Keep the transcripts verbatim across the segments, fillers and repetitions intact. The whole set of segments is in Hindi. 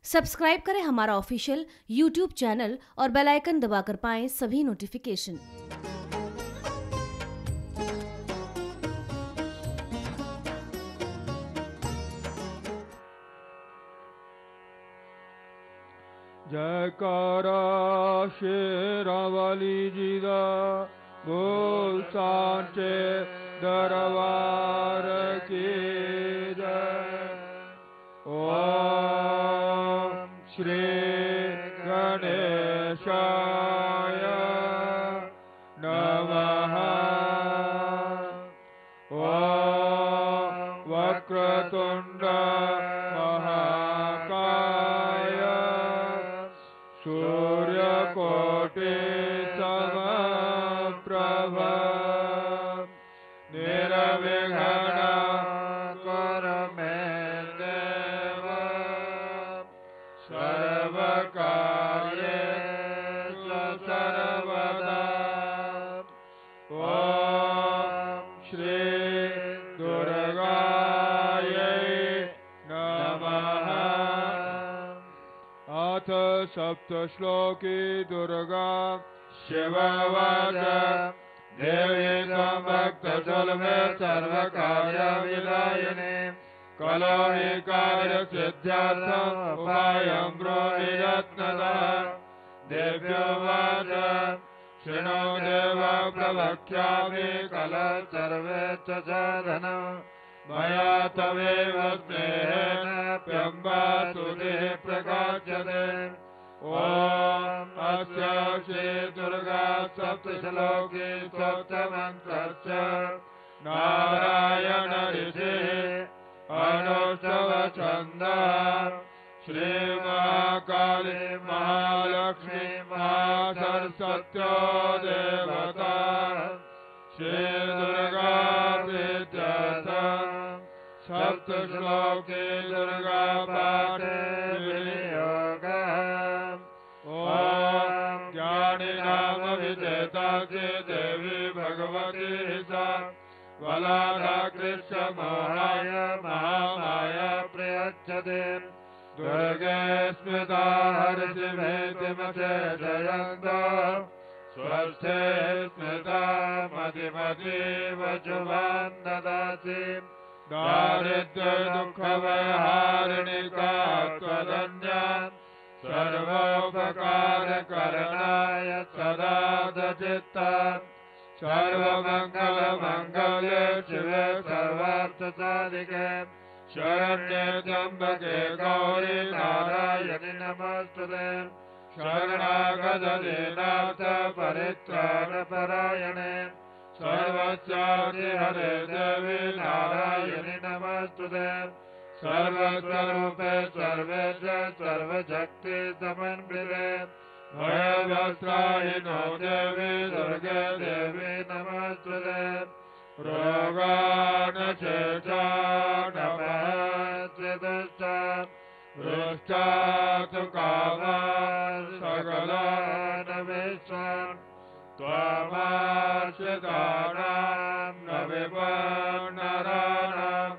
सब्सक्राइब करें हमारा ऑफिशियल यूट्यूब चैनल और बेल आइकन दबाकर पाएं सभी नोटिफिकेशन। जयकारा शेरावाली जी दा बोल सांचे दरबार की जय। ओम श्री गणेशाय नमः। ओम वक्रतुंड महाकाय सूर्यकोटि समप्रभ निर्विघ्नं कुरु मे देव सर्वकार्येषु सर्वदा। ओम श्री दुर्गायै नमः। अथ सप्तश्लोकी दुर्गा शिववाच देवी त्वं भक्तसुलभे सर्वकार्यविधायिने कलो हि कार्यसिद्ध्यर्थम् उपायं ब्रूहि यत्नतः। देव्योवाच शृणु देव प्रवक्ष्यामि कलः सर्वे च साधनम् मया तवेव स्नेहेन प्यम्बा तुतिः प्रकाश्यते। ओम अस्य श्री दुर्गा सप्तश्लोकी सप्तमन्त्रस्य नारायण ऋषिः अनुष्टव छन्दः। श्री महाकाली महालक्ष्मी महासरस्वत्यो देवता श्री दुर्गा प्रीत्यर्थं सप्तश्लोकी दुर्गा पाठे विनियोगः। ओम ज्ञानिनाम विजेतासि देवी भगवती सा बलाराकृष्य मोहाय महामाया प्रयच्छते। दुर्गे स्मृता हर्षिमेतिमशेषयन्तो स्वस्थे स्मृता मतिमतीव शुभान् ददासि। दारिद्र्य दुःखभयहारिणि का त्वदन्या सर्वोपकारकरणाय सदा दचित्ता। सर्वमङ्गलमङ्गले शिवे सर्वार्थसाधिके शरण्ये त्र्यम्बके गौरी नारायणि नमोस्तुते। शरणागतदीनाथ परित्राणपरायणे सर्वस्यादि हरे देवी नारायणि नमोस्तुते। सर्वस्वरूपे सर्वेश सर्वशक्ति समन्विते भयवस्त्राहिनो देवी दुर्गे देवी नमोस्तुते। रोगानशेषानमहस्यदुष्टा वृष्टा तु कामान् सकलान् विश्वान् त्वमाश्रितानां न विपन्नराणां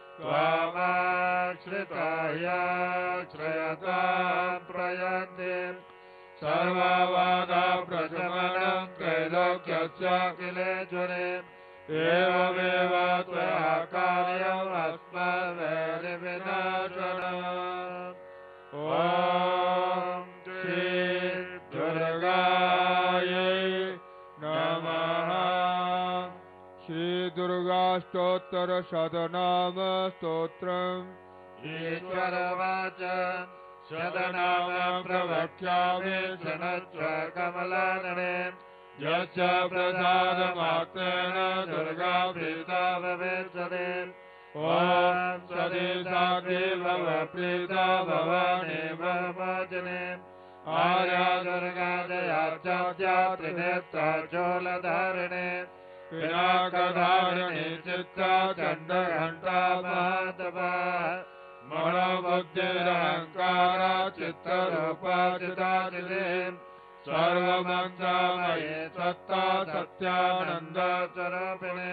त्वमाश्रिताया श्रयतां प्रयन्ति। सर्वबाधा प्रशमनं त्रैलोक्यस्याखिलेश्वरे एवमेव त्वया कार्यम् अस्मद्वैरिविनाशनम्। ॐ श्री दुर्गायै नमः। श्री दुर्गाष्टोत्तर शतनाम स्तोत्रम्। ईश्वरवाच शतनाम प्रवक्ष्यामि शृणुष्व कमलानने। यस्य प्रसादमात्रेण दुर्गा प्रीता भवेत्सदे। ॐ सदे साध्वी भव प्रीता भवानी भवजने। आर्या दुर्गा जयार्चा त्रिनेत्रा चोलधारिणे पिनाकधारिणी चित्ता चण्डघण्टा महातपा मनोबुद्धिरहङ्कारा चित्तरूपा चिदाचिदे। सर्वमंत्रमये सत्ता सत्यानंद स्वरूपिणे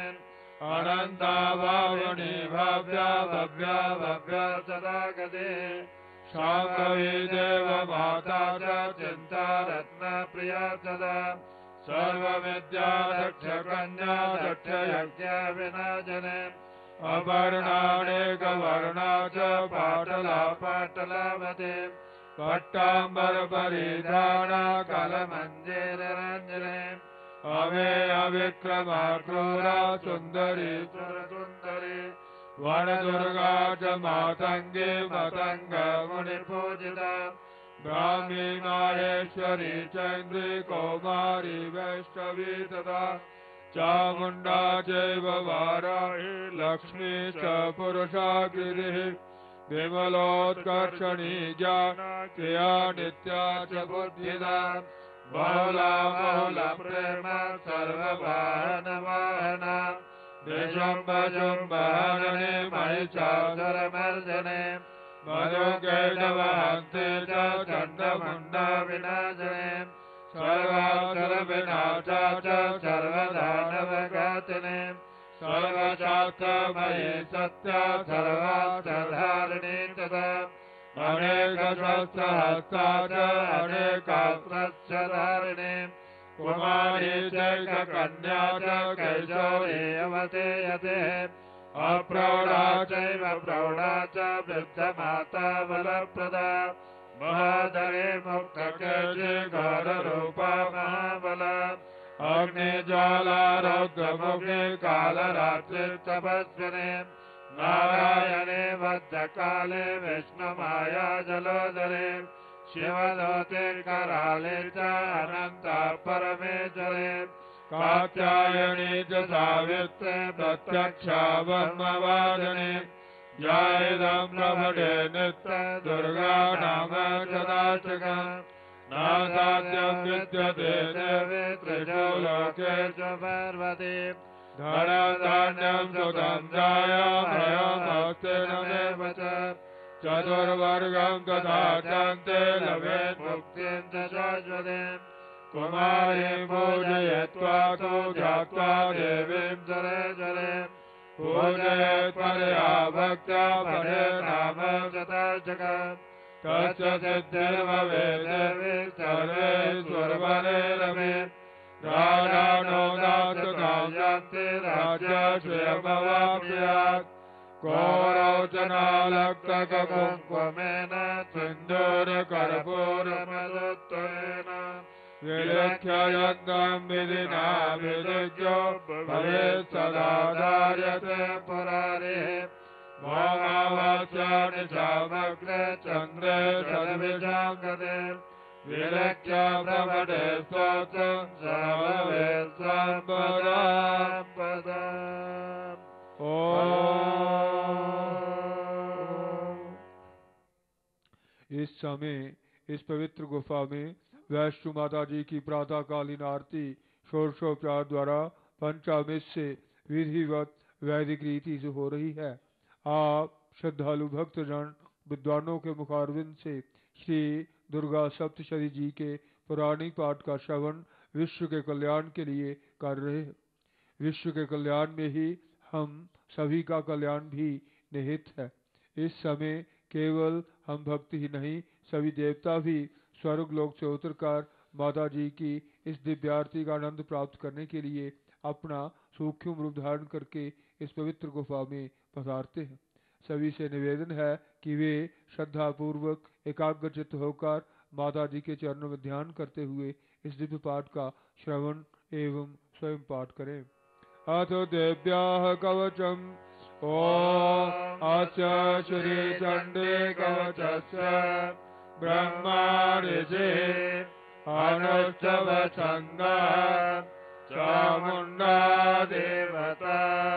अनंता भावनी भव्या भव्या भव्या सदा गते शाम्भवी देव माता च चिन्ता रत्नप्रिया सदा सर्वविद्या दक्ष कन्या दक्ष यज्ञ विनाशने अपर्णानेकवर्णा च पाटला पाटलावते पट्टाम्बर परिधाना कलमञ्जीररञ्जने अमेय विक्रमा क्रूरा सुन्दरी सुरसुन्दरी वनदुर्गा च मातङ्गी मतङ्ग मुनिपूजिता ब्राह्मी माहेश्वरी चन्द्री कौमारी वैष्णवी तथा चामुण्डा चैव वाराही लक्ष्मी च पुरुषाकृतिः विमलोत्कर्षणी ज्ञानक्रिया नित्या च बुद्धिदा बहुला बहुला प्रेम सर्ववाहनवाहना निशुम्भशुम्भहनने महिषासुरमर्दने मधुकैटवहन्ते च चण्डमुण्डा विनाशने सर्वासुरविनाशा च सर्वदानवघातिने सर्वशास्त्रमयी सत्या सर्वार्थधारिणी तथा अनेकशस्त्रहस्ता च अनेकास्त्रधारिणी कुमारी चैककन्या च कैशोरी अवतेयते अप्रौढा चैव प्रौढा च वृद्धमाता बलप्रदा महाधरे मुक्तकेशि घोररूपा महाबला अग्निज्वाला रौद्रमुखी कालरात्रि तपस्विने नारायणे भद्रकाले विष्णुमाया जलोदरे शिवदूते कराले च अनन्ता परमेश्वरे कात्यायनी च सावित्रे प्रत्यक्षा ब्रह्मवादिनी जायेदं प्रभटे नित्य दुर्गा नाम सदाशिवम् नासाद्यं विद्यते देवी त्रिषु लोकेषु पार्वती धनधान्यं सुतं जायामयमस्तिनमेव च चतुर्वर्गं तथा चन्ते लभेत् मुक्तिं च शाश्वतीं कुमारीं पूजयित्वा तु ध्यात्वा देवीं सुरेश्वरीं पूजयेत् परया भक्त्या परे नाम शताशकम् तस्य सिद्धिर्भवेत् देवी सर्वेश्वरवरे रमे राजानो दासुतां यान्ति राज्यश्रियमवाप्नुयात् कौरवचनालक्तकुङ्कुमेन सिन्दूरकर्पूरमरुत्वेन विलक्ष्य यज्ञं विधिना विलिख्यो भवेत् सदा धार्यते पुरारिः मोमावास्या निशामग्रे चन्द्रे सद्विषां गते विलक्ष्य प्रभटे स्तोत्रं स भवेत् सम्पदां पदाम्। इस समय इस पवित्र गुफा में वैष्णो माता जी की प्रातःकालीन आरती षोडशोपचार द्वारा पंचामृत से विधिवत वैदिक रीति से हो रही है। आप श्रद्धालु भक्तजन विद्वानों के मुखारविंद से श्री दुर्गा सप्तशती जी के पौराणिक पाठ का श्रवण विश्व के कल्याण के लिए कर रहे हैं। विश्व के कल्याण में ही हम सभी का कल्याण भी निहित है। इस समय केवल हम भक्त ही नहीं, सभी देवता भी स्वर्ग लोक से उतरकर माता जी की इस दिव्य आरती का आनंद प्राप्त करने के लिए अपना सूक्ष्म रूप धारण करके इस पवित्र गुफा में पधारते हैं। सभी से निवेदन है कि वे श्रद्धा पूर्वक एकाग्रचित्त होकर माता जी के चरणों में ध्यान करते हुए इस दिव्य पाठ का श्रवण एवं स्वयं पाठ करें। अथ देव्याः कवचम् ओम अस्य श्री चंडी कवचस्य ब्रह्माणिजे अनुष्ठव छंदा चामुंडा देवता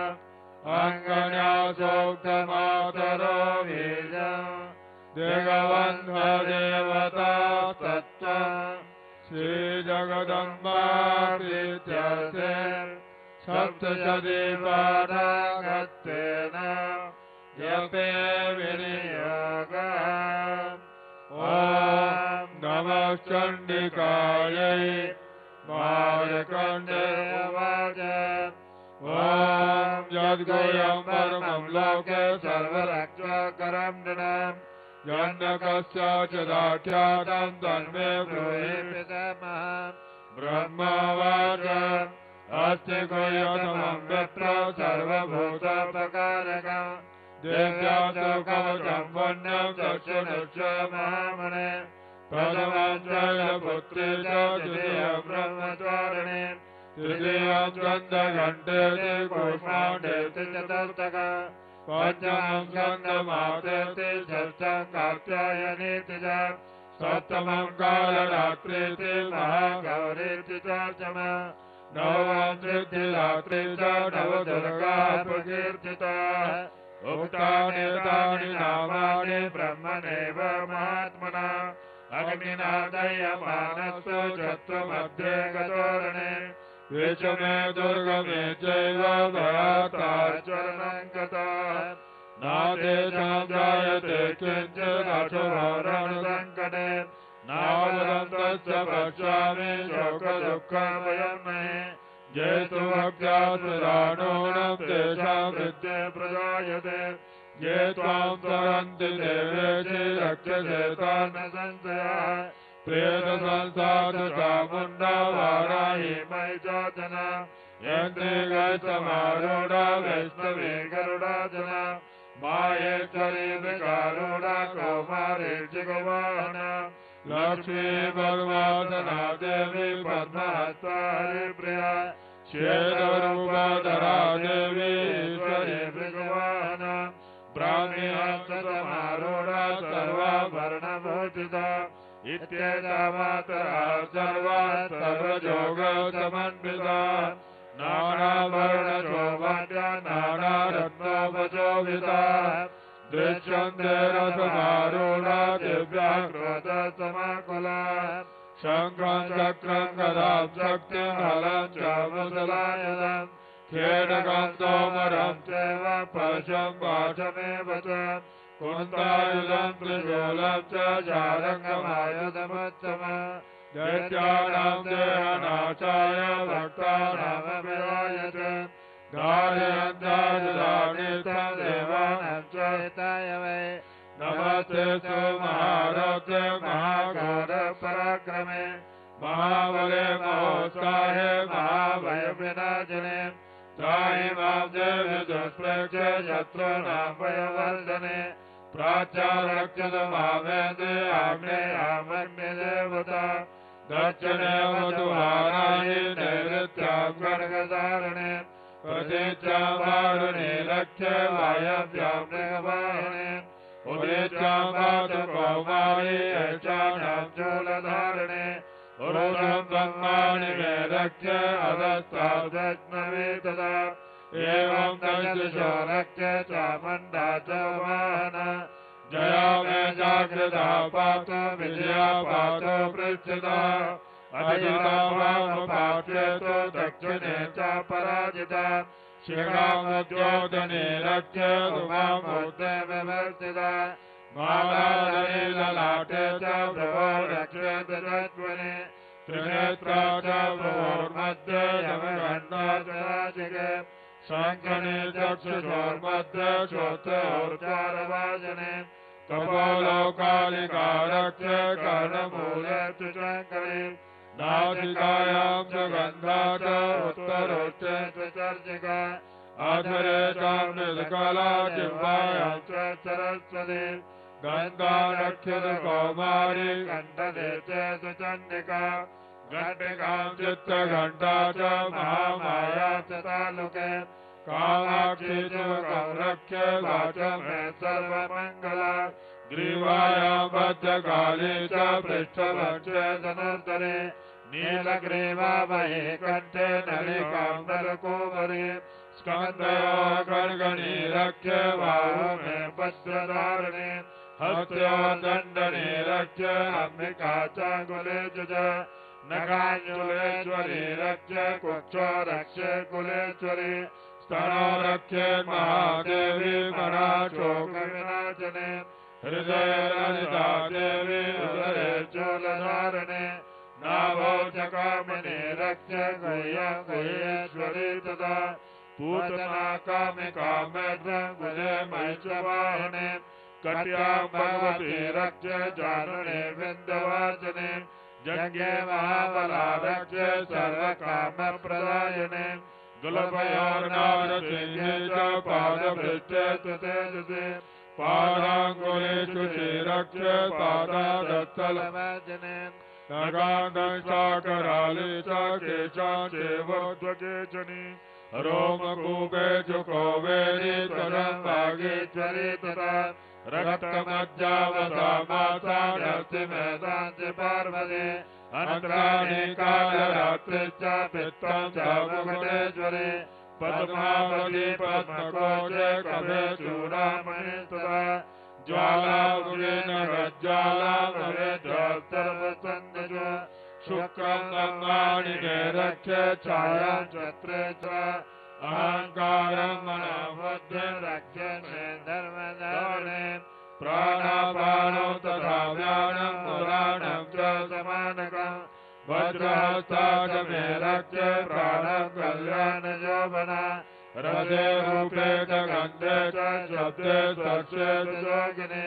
अंगन्यासोक्तमातरो बीजं दिगवन्ध देवता तत्व श्री जगदम्बा प्रीत्यर्थे सप्तशती पाठागत्वेन जपे विनियोगः। ओम नमः चंडिकायै मार्कण्डे उवाच ओम यद्गुह्यं परमं लोके सर्वरक्षकरं नृणां यन्न कस्याचिदाख्यातं तन्मे ब्रूहि पितामहः ब्रह्मवाच अस्ति गुह्यतमं विप्र सर्वभूतोपकारकं देव्या च कवचं पुण्यं चक्षुरुच्च महामणे प्रथमं शैलपुत्री च द्वितीयं ब्रह्मचारिणी तृतीयं स्कन्दघण्टेति कूष्माण्डेति चतुर्थक पञ्चमं स्कन्दमातेति षष्ठं कात्यायनीति च सप्तमं कालरात्रीति महागौरीति चार्चम नवमं सिद्धिदात्री च नवदुर्गाः प्रकीर्तिताः उक्तानि तानि नामानि ब्रह्मणेव महात्मना अग्निना दह्यमानस्तु शत्रुमध्ये गतोरणे विषमे दुर्गमे चैव भयाताश्चरणं गतः नादेशं जायते किञ्चिदशुभरणसङ्कटे नावदन्तस्य पश्यामि शोकदुःखभयं मे जेतु भक्त्या सुराणूनं तेषां वृद्धे प्रजायते ये त्वां सरन्ति देवेशि रक्षसे तान् संशयः प्रेतसंसारु चामुण्डा वाराहि मयि चातना यन्त्रिगैस्तमारूढा वैष्णवी गरुडाजना माहेश्वरी विकारूढा कौमारी जिगवाहना लक्ष्मी परमासना देवी पद्महस्ता हरिप्रिया श्वेतरूपधरा देवी ईश्वरी भृगवाहना ब्राह्मी हंसमारूढा सर्वाभरणभूषिता इत्येता मातरः सर्वाः सर्वयोगसमन्विता नानावर्णशोभाढ्या नानारत्नोपशोभिता दृश्यन्ते रसमारूढा दिव्या क्रोधसमाकुला शङ्खं चक्रं गदां शक्तिं हलं च मुसलायधम् खेटकं तोमरं चैव परशं पाशमेव च कुन्तायुधं त्रिशूलं च शारङ्गमायुधमुत्तमम् दैत्यानां देहनाशाय भक्तानामभिरायते धारयन्तायुधानीतं देवानां च हिताय वै नमस्ते तु महारथे महाघोरपराक्रमे महाबले महोत्साहे महाभयविनाशिने त्राहि मां देवि दुष्प्रेक्ष्य शत्रूणां भयवर्धने प्राच्यारक्षत मामेति आग्नेयामग्निदेवता दक्षिणे वधुहाराहि नैऋत्यां खड्गधारिणे प्रतीच्यां वारुणे रक्ष्य वायव्यां मृगवाहिने उदीच्यां मातुकौमारी ऐशानां चूलधारिणे उरुषं ब्रह्माणि मे रक्ष्य अधस्तां वैष्णवी तदा एवं दशदिशो रक्ष्य चामुण्डा च वाहना जया मे जागृता पातु विजया पातु पृच्छिता अजिता वामपार्श्वे दक्षिणे च पराजिता शिखामुद्योतने रक्ष्य उमामूर्ते विवर्तिता मालाधरे ललाटे च भ्रुवो रक्षेत जज्वने त्रिनेत्रा च भ्रुवोर्मध्ये यमगण्डा च राशिके शङ्खने चक्षुषोर्मध्ये श्रोत्रोच्चारवाजने कपोलोकालिका रक्ष्य कर्णमूले च शङ्करे नासिकायां च गन्धा च उत्तरोच्चे च चर्चिका अधरे चामृतकला जिह्वायां च सरस्वती गन्धा रक्षत कौमारी कण्ठे च चण्डिका घटिकां चित्तघण्टा च महामाया च तालुके कामाक्षी च रक्ष्य वाचं मे सर्वमङ्गला ग्रीवायां बद्धकाली च पृष्ठवक्षे धनुर्धरे नीलग्रीवा मही कण्ठे नलिकां नलकुमारी स्कन्धयो गणगणी रक्ष्य बाहु मे भद्रधारिणे हस्त्यो दण्डने रक्ष्य अम्बिका चाङ्गुले च नगाञ्जुलेश्वरी रक्ष्य कुक्षो रक्ष्य कुलेश्वरी स्तनो रक्ष्ये महादेवी मनाशोकविनाशने हृदये ललिता देवी उदरे चूलधारिणे नाभो च कामिनी रक्ष्य गुह्यं गुह्येश्वरी तथा पूतना कामिका मेघ्रं गुजे महिषवाहिने कट्यां भगवती रक्ष्य जानुने विन्दवाचने जज्ञे महाबलारक्ष्य सर्वकामप्रदायिने गुलभयोर्नारसिंहे च पादभृष्टे तेजसे पादाङ्गुलेषु श्रीरक्ष्य पादादत्तलवचने नगान्धशाकराले च केशाञ्चेवोद्वकेचनि रोमकूपे चुकोवेरि त्वरं वागेश्वरि तथा रक्तमज्जावता माता नरसिंहदान्ति पार्वती अनन्तराणि कालरात्रिश्च पित्तं च मुकुटेश्वरि पद्मावती पद्मकोशे कवे चूडामणि तथा ज्वालामुखे नरज्वालामहे सर्वसन्दजो शुक्रं ब्रह्माणि निरक्ष्य छायां चत्रे च अहङ्कारं मनोबुद्धिं रक्ष्य मे धर्मधारणे प्राणापानो तथा व्यानं पुराणं च समानकं वज्रहस्ता च मे रक्ष्य प्राणं कल्याणयौवना रजे रूपे च गन्धे च शब्दे स्पर्शे च योगिने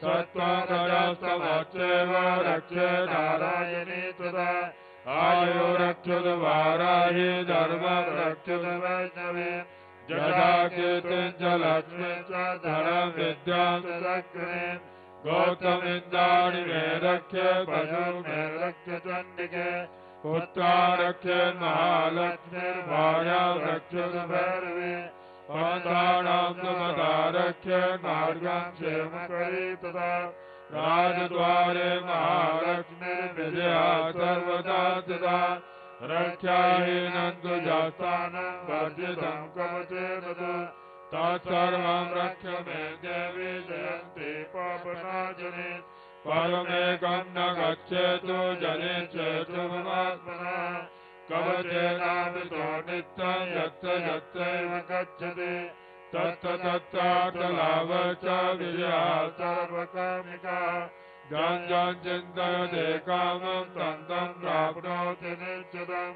सत्त्वरजस्तमश्चैव रक्ष्ये नारायणी तथा आयु रक्षुर्वाराहि धर्मं रक्षुर्वैष्णवे जटा कीर्तिं च लक्ष्मीं च धनं विद्यां च दक्षिणे गौतमिन्द्राणि मे रक्ष्ये पशु मे रक्ष्य चण्डिके पुत्रा रक्ष्ये महालक्ष्मीर्भार्यां रक्षुर्भैरवे पन्थानां सुमता रक्ष्ये मार्गं क्षेमकरी तथा राजद्वारे महालक्ष्मीर्विजया सर्वदा तथा रक्षाहीनं दुजास्थानं वर्जितं कवचे तथा तत्सर्वं रक्ष मे देवी जयन्ती पापनाशने परमेकं न गच्छेतु जने चेतु ममात्मनः कवचेनावृतो नित्यं यत्र यत्रैव गच्छति तत्र तत्रार्थलाभ च विजया सर्वकामिका जं जं चिन्तयते कामं तं तं प्राप्नोति निश्चितं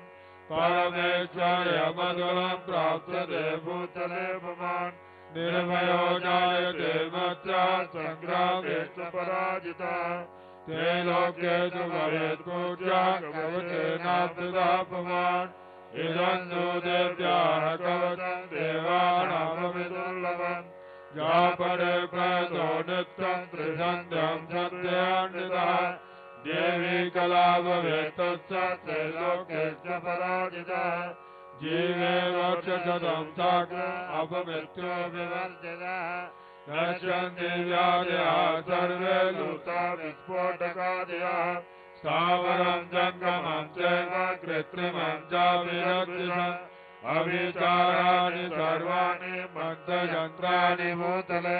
परमेश्वर्यमधुरं प्राप्यते भूतले पुमान् निर्भयो जायते मत्या सङ्ग्रामे च पराजितः ते लोके तु भवेत् पूज्या कवचेनाप्युदापमान् इदं नु देव्याः कवचं देवानामपि दुर्लभम् यापरे प्रतो नित्यं त्रिसन्ध्यं सन्ध्यान्वितः देवी कला भवेत् तत्सत्ते लोके च पराजितः जीवे वर्षशतं साग्रम् अपमृत्यो विवर्जितः नश्यन्ति व्याधयः सर्वे लुप्ता विस्फोटकादयः स्थावरं जङ्गमं चैव कृत्रिमं च विरक्षितम् अभिचाराणि सर्वाणि मन्त्रयन्त्राणि भूतले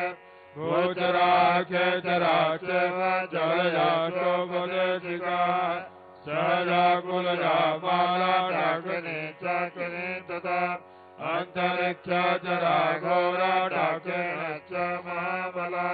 भूचराखेचरा चैव जलया शोभदेशिकाः सहजा कुलजा माला डाकिनी चाकिनी तथा अन्तरिक्षचरा घोरा डाकिनश्च महाबला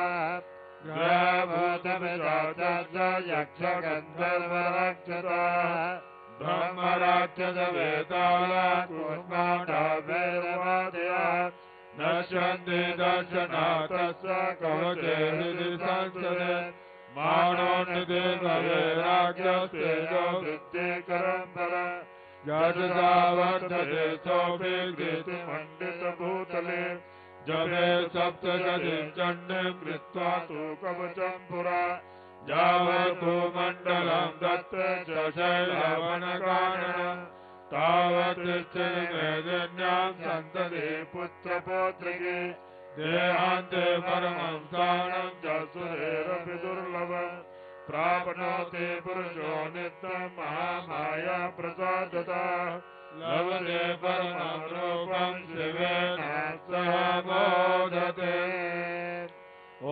ग्रहभूतमिदाच यक्षगन्धर्वराक्षसाः ब्रह्मराक्षसवेताला कूर्माण्डा वैरवादयः नश्यन्ति दर्शनाथस्य कवचे हृदि संसदे मानोन्निधि भवेराज्ञस्तेजो वृत्तिकरं परम् यशसा वर्धते सोऽपि कीर्तिमण्डितभूतले जपे सप्तशतीं चण्डीं कृत्वा तु कवचं पुरा यावत्तु मण्डलं दत्ते शशैलवनकाननं तावत् तिष्ठति मेदिन्यां सन्तति पुत्रपौत्रिके देहान्ते परमं स्थानं च सुरेरपि दुर्लभम् प्राप्नोति पुरुषो नित्यं महामाया प्रसादतः लभते परमं रूपं शिवेन सह मोदते। ॐ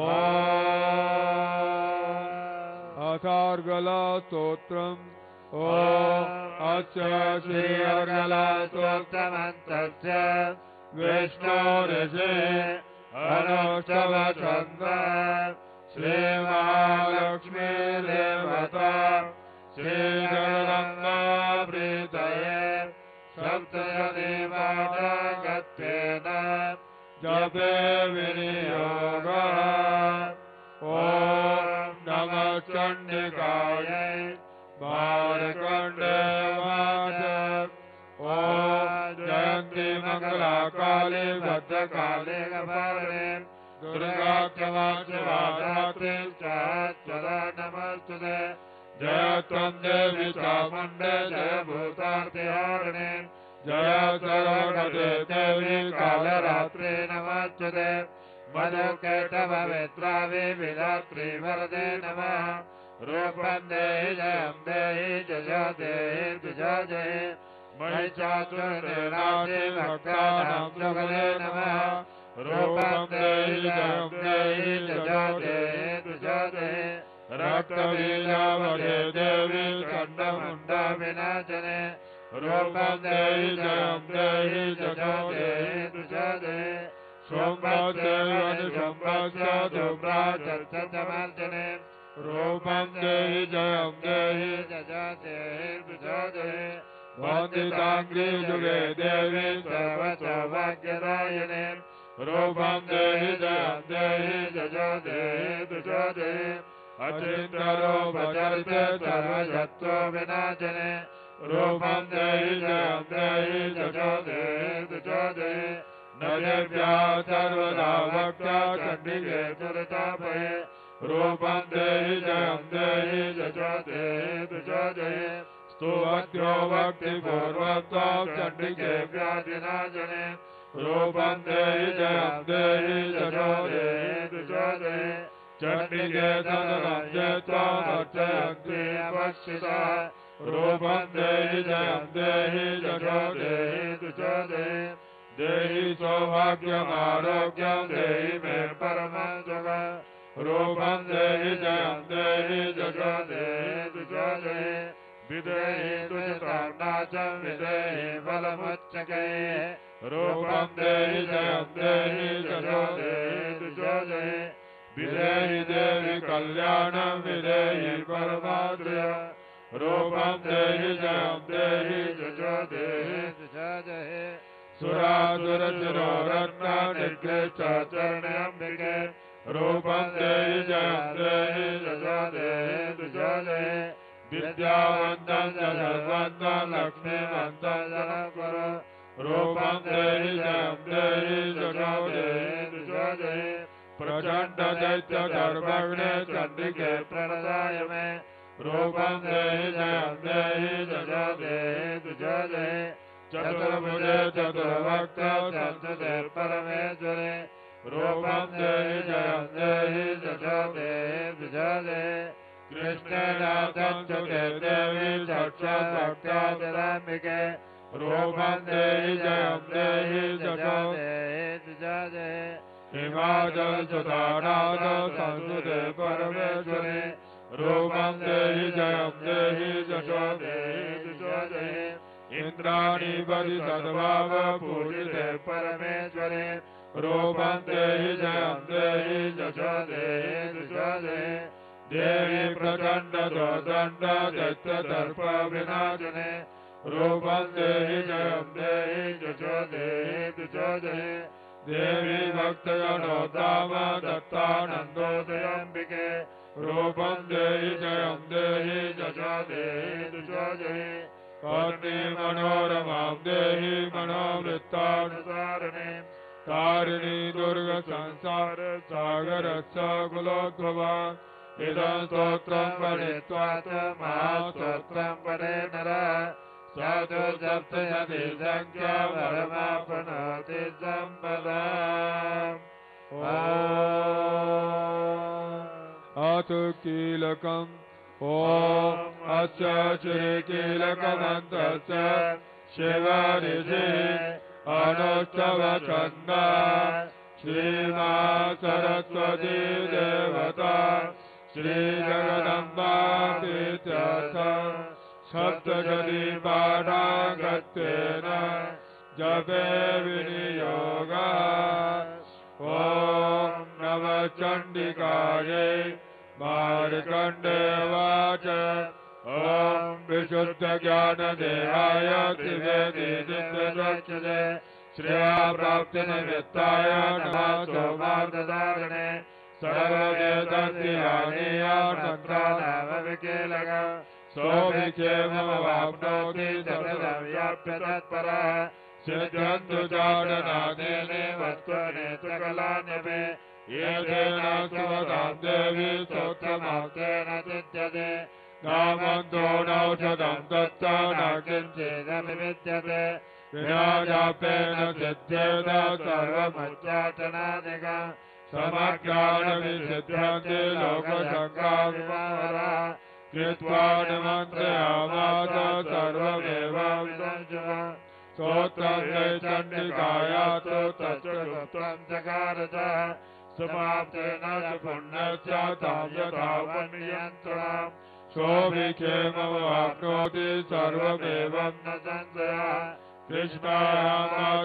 अथार्गला स्तोत्रम् ॐ अस्य श्री अर्गला स्तोत्रमन्तस्य विष्णोरिषे अनुष्टवचन्द्र श्रीमहालक्ष्मी देवता श्रीजगदम्बा प्रीतये सप्तशतीपाठगत्वेन जपे विनियोगः ॐ नमः चण्डिकायै मार्कण्डेय उवाच ॐ जयन्ती मङ्गलाकाले भद्रकाले कपाले दुर्गा क्षमा शिवा धात्री च सदा नमस्तुते जय त्वं देवी चामुण्डे जय भूतार्तिहारिणे जय सर्वगते देवी कालरात्रे नमस्तुते मधुकैटभवेत्रावे विधात्री वरदे नमः रूपं देहि जयं देहि जय देहि विजय जय मयि चातुर्निर्णाते भक्तानां जुगले नमः रूपं देहि जयं देहि जय देहि विजय देहि रक्तबीजावधे देवी चण्डमुण्डा विनाशने रूपं देहि जयं देहि जय देहि विजय देहि सोमदेवनि सोमस्य धूम्रा चर्चतमर्जने रूपं देहि जयं देहि जय देहि विजय देहि वन्दिताङ्घ्रि जुगे देवी सर्वसौभाग्यदायिने रूपं देहि जयं देहि जय देहि विजय देहि अचिन्तरूपचरिते सर्वशत्रु विनाशने रूपं देहि जयं देहि जय देहि विजय देहि नदेभ्या सर्वदा भक्त्या चण्डिके दुरितापहे रूपं देहि जयं देहि जय देहि विजय देहि स्तुवत्यो भक्तिपूर्वकं चण्डिके व्याधिनाशने रूपं देहि जयं देहि जय देहि विजय देहि चण्डिके सदनं त्वम् अर्चयन्ति अभक्षितः रूपं देहि जयं देहि जय देहि विजय देहि देहि सौभाग्यमारोग्यं देहि मे परमं सुखं रूपं देहि जयं देहि जय देहि विजय देहि विदेहि तुजतां नाचं विदेहि बलमुच्चकैः रूपं देहि जयं देहि जय देहि विजय देहि विदेहि देवी कल्याणं विदेहि परमाश्रयं रूपं देहि जयं देहि जय देहि विजय देहि सुरासुरशिरोरत्न निकृष्ट चरणाम्बिके रूपं देहि जयं देहि जय देहि विजय देहि विद्यावन्तं जगद्वन्तं लक्ष्मीवन्तं जनकुरु रूपं देहि जयं देहि जय देहि विजय देहि प्रचण्ड दैत्य धर्मग्ने चण्डिके प्रणदाय मे रूपं देहि जयं देहि जय देहि विजय देहि चतुर्भुजे चतुर्भक्त संसदे परमेश्वरे रूपं देहि जयं देहि जय देहि विजय देहि कृष्णेनाथं चुके देवी साक्षात् भक्त्यादिराम्बिके रूपं देहि जयं देहि जय देहि विजय देहि हिमाचल सुधानाथ संसदे परमेश्वरे रूपं देहि जयं देहि जय देहि विजय देहि इंद्राणी बलि सद्भाव पूजिते परमेश्वरे रूपं देहि जयं देहि जय देहि विजय देहि देवी प्रचण्ड दोदण्ड दैत्य दर्प विनाशने रूपं देहि जयं देहि जय देहि विजय देहि देवी भक्तजनोद्धाम दत्तानन्दोदयाम्बिके रूपं देहि जयं देहि जय देहि विजय देहि पत्नी मनोरमां देहि मनोवृत्तानुसारिणे तारिणी दुर्ग संसार सागरस्य कुलोद्भवा इदं स्तोत्रं पठित्वा च महास्तोत्रं पठे नरः साधु सप्तशती संख्या परमाप्नोति सम्पदाम् अथ कीलकम् ॐ अस्य श्रीकीलकमन्त्रस्य शिवऋषिः अनुष्ठवछन्दा श्रीमा सरस्वती देवता श्रीजगदम्बा प्रीत्यर्थं सप्तशती पाठागत्येन जपे विनियोगः ॐ नमः चण्डिकायै मार्कण्डेयवाच ॐ विशुद्धज्ञानदेहाय त्रिवेदीनित्यचक्षुषे श्रेयाप्राप्तिनिमित्ताय नमः सौभाग्यदारिणे सर्ववेदस्यानेयान्मन्त्रानामविकीलकम् सोऽभिक्षेममवाप्नोति सर्वव्याप्य तत्परः सिद्ध्यन्तु चाडनादेने वत्वने सकलान्यपि येन सुवदां देवी स्तोत्रमाप्तेन सिद्ध्यते नामन्तो नौषधं दत्ता न किञ्चिदपि विद्यते विनाजापेन सिद्ध्येत सर्वमुच्चाटनादिकम् समज्ञानविसिद्ध्यन्ति लोकशङ्काविमोहनः कृत्वा निमन्त्रयामास सर्वमेवाविदञ्जुः स्तोत्रं वै चण्डिकायात् तच्च गुप्तं चकार च समाप्तेन च पुण्यस्य तां यथा वन्ययन्त्रम् सोऽभिक्षेममवाप्नोति सर्वमेवं न संशयः कृष्णायां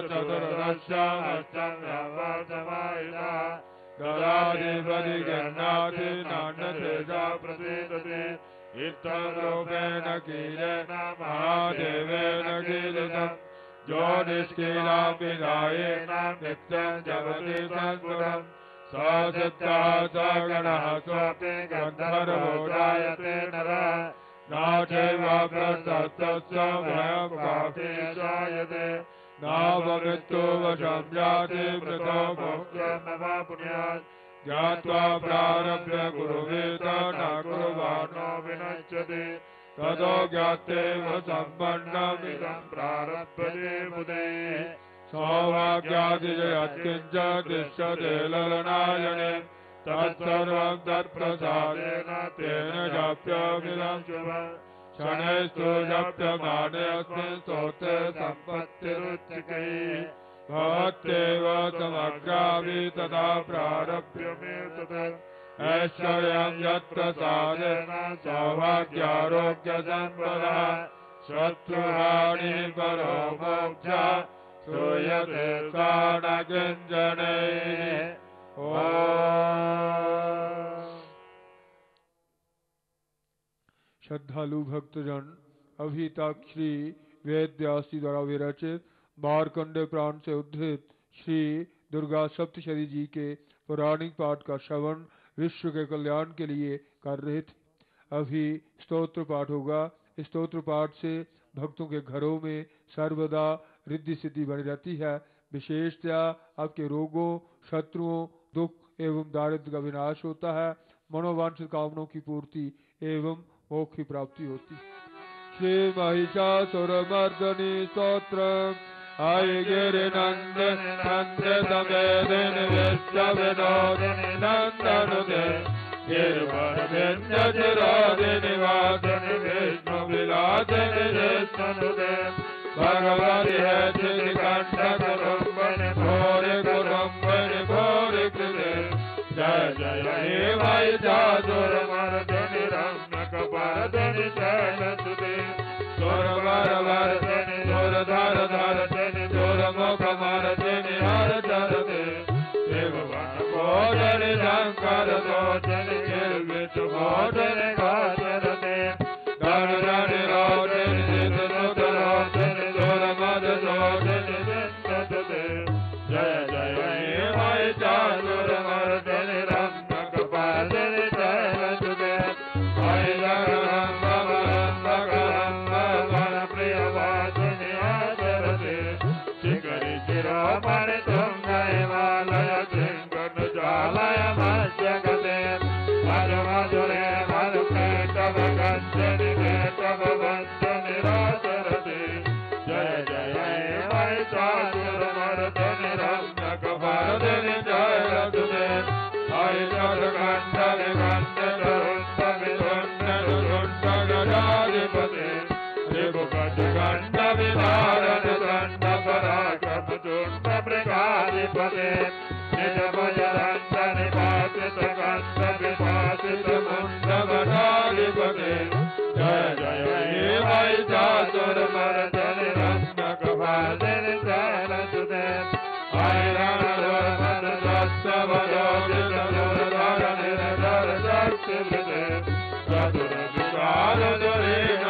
चतुर्दशामष्टम्यवर्तमायिनः ददाधिपति गन्नाति नान्यशेषा प्रसीदति इत्थं रूपेण कीलेन महादेवेन कीलितम् ज्योतिष्कीलां विधायेन नित्यं जपति संस्कृतम् स सिद्धः स गणः स्वपि गन्धर्वो जायते नरः नाचैवाभ्यस्तस्य भयं कापि जायते नावमृत्युवशं जाति मृतो मोक्षं न वा पुण्यात् ज्ञात्वा प्रारभ्य कुरुवेत न कुर्वाणो विनश्यति ततो ज्ञात्यैव सम्पन्नमिदं प्रारभ्यते बुधैः सौभाग्यादिजयत्किञ्च तिष्ठते ललनायने तत्सर्वं तत्प्रसादेन तेन जाप्यमिदं शुभम् शनैस्तु जाप्यमाने अस्मिन् स्तोत्रे सम्पत्तिरुच्चिकैः भवत्येव समग्राभि तदा प्रारभ्यमेव तत् ऐश्वर्यं यत्प्रसादेन सौभाग्यारोग्यसम्पदः शत्रुहानि परो मोक्षः श्रूयते सा न किञ्चनैः। श्रद्धालु भक्तजन अभी तक श्री वेद व्यास जी द्वारा विरचित मार्कंडे पुराण से उद्धृत श्री दुर्गा सप्तशती जी के पौराणिक पाठ का श्रवण विश्व के कल्याण के लिए कर रहे थे। अभी स्तोत्र पाठ होगा। इस स्तोत्र पाठ से भक्तों के घरों में सर्वदा रिद्धि सिद्धि बनी रहती है। विशेषतया आपके रोगों, शत्रुओं, दुख एवं दारिद्र्य का विनाश होता है। मनोवांछित कामनाओं की पूर्ति एवं मोक्ष की प्राप्ति होती है। श्री महिषासुरमर्दनी स्तोत्र आई गिरिनंदन नंदन विश्व विनोदिनी नंदनुदे गिरिवर्धन्य चिरादिनी वादिनी विष्णु विलासिनी विष्णुदे भगवती है श्रीकंठ कुरुम्बनि भोरे कुरुम्बनि भोरे कृते जय जय हे महिषासुरमर्दनी रम्यकपर्दिनी शैलसुते सुरवरवर्धिनी सुरधरधरधिनी सुरमुखमर्दिनी हरचरते शिववनभोजनि शङ्करदोषनि निर्विषभोजनि घोषरते धनुधनिरोधिनि सिद्धनुतरोधिनि सुरमदरोधिनि विन्दते जय जय हे महिषासुरमर्दिनि रम्यकपर्दिनि शैलसुते शिखरि शिरोमणि तुङ्गैवालय सिंहनुजालय मध्यगते मधुमधुरे मधुकेटव कञ्चनि केटव वञ्चनि राचरते जय जय हे महिषासुरमर्दिनि रम्यकपर्दिनि शैलसुते हरिशतकण्ठनि कण्ठधरुण्डनि धुण्डनि धुण्डगणाधिपते रिपुकटकण्ठविधारण दण्डपराक्रमदुण्डमृगाधिपते निजभुजदण्डनि पातितकण्ठविपातितमुण्डमठाधिपते जय जय हे महिषासुरमर्दिनि रम्यकपर्दिनि शैलसुते ऐराणवरदस्तवलोकितदुरधरनिरधरशक्तिभृते चतुरविकारधुरेण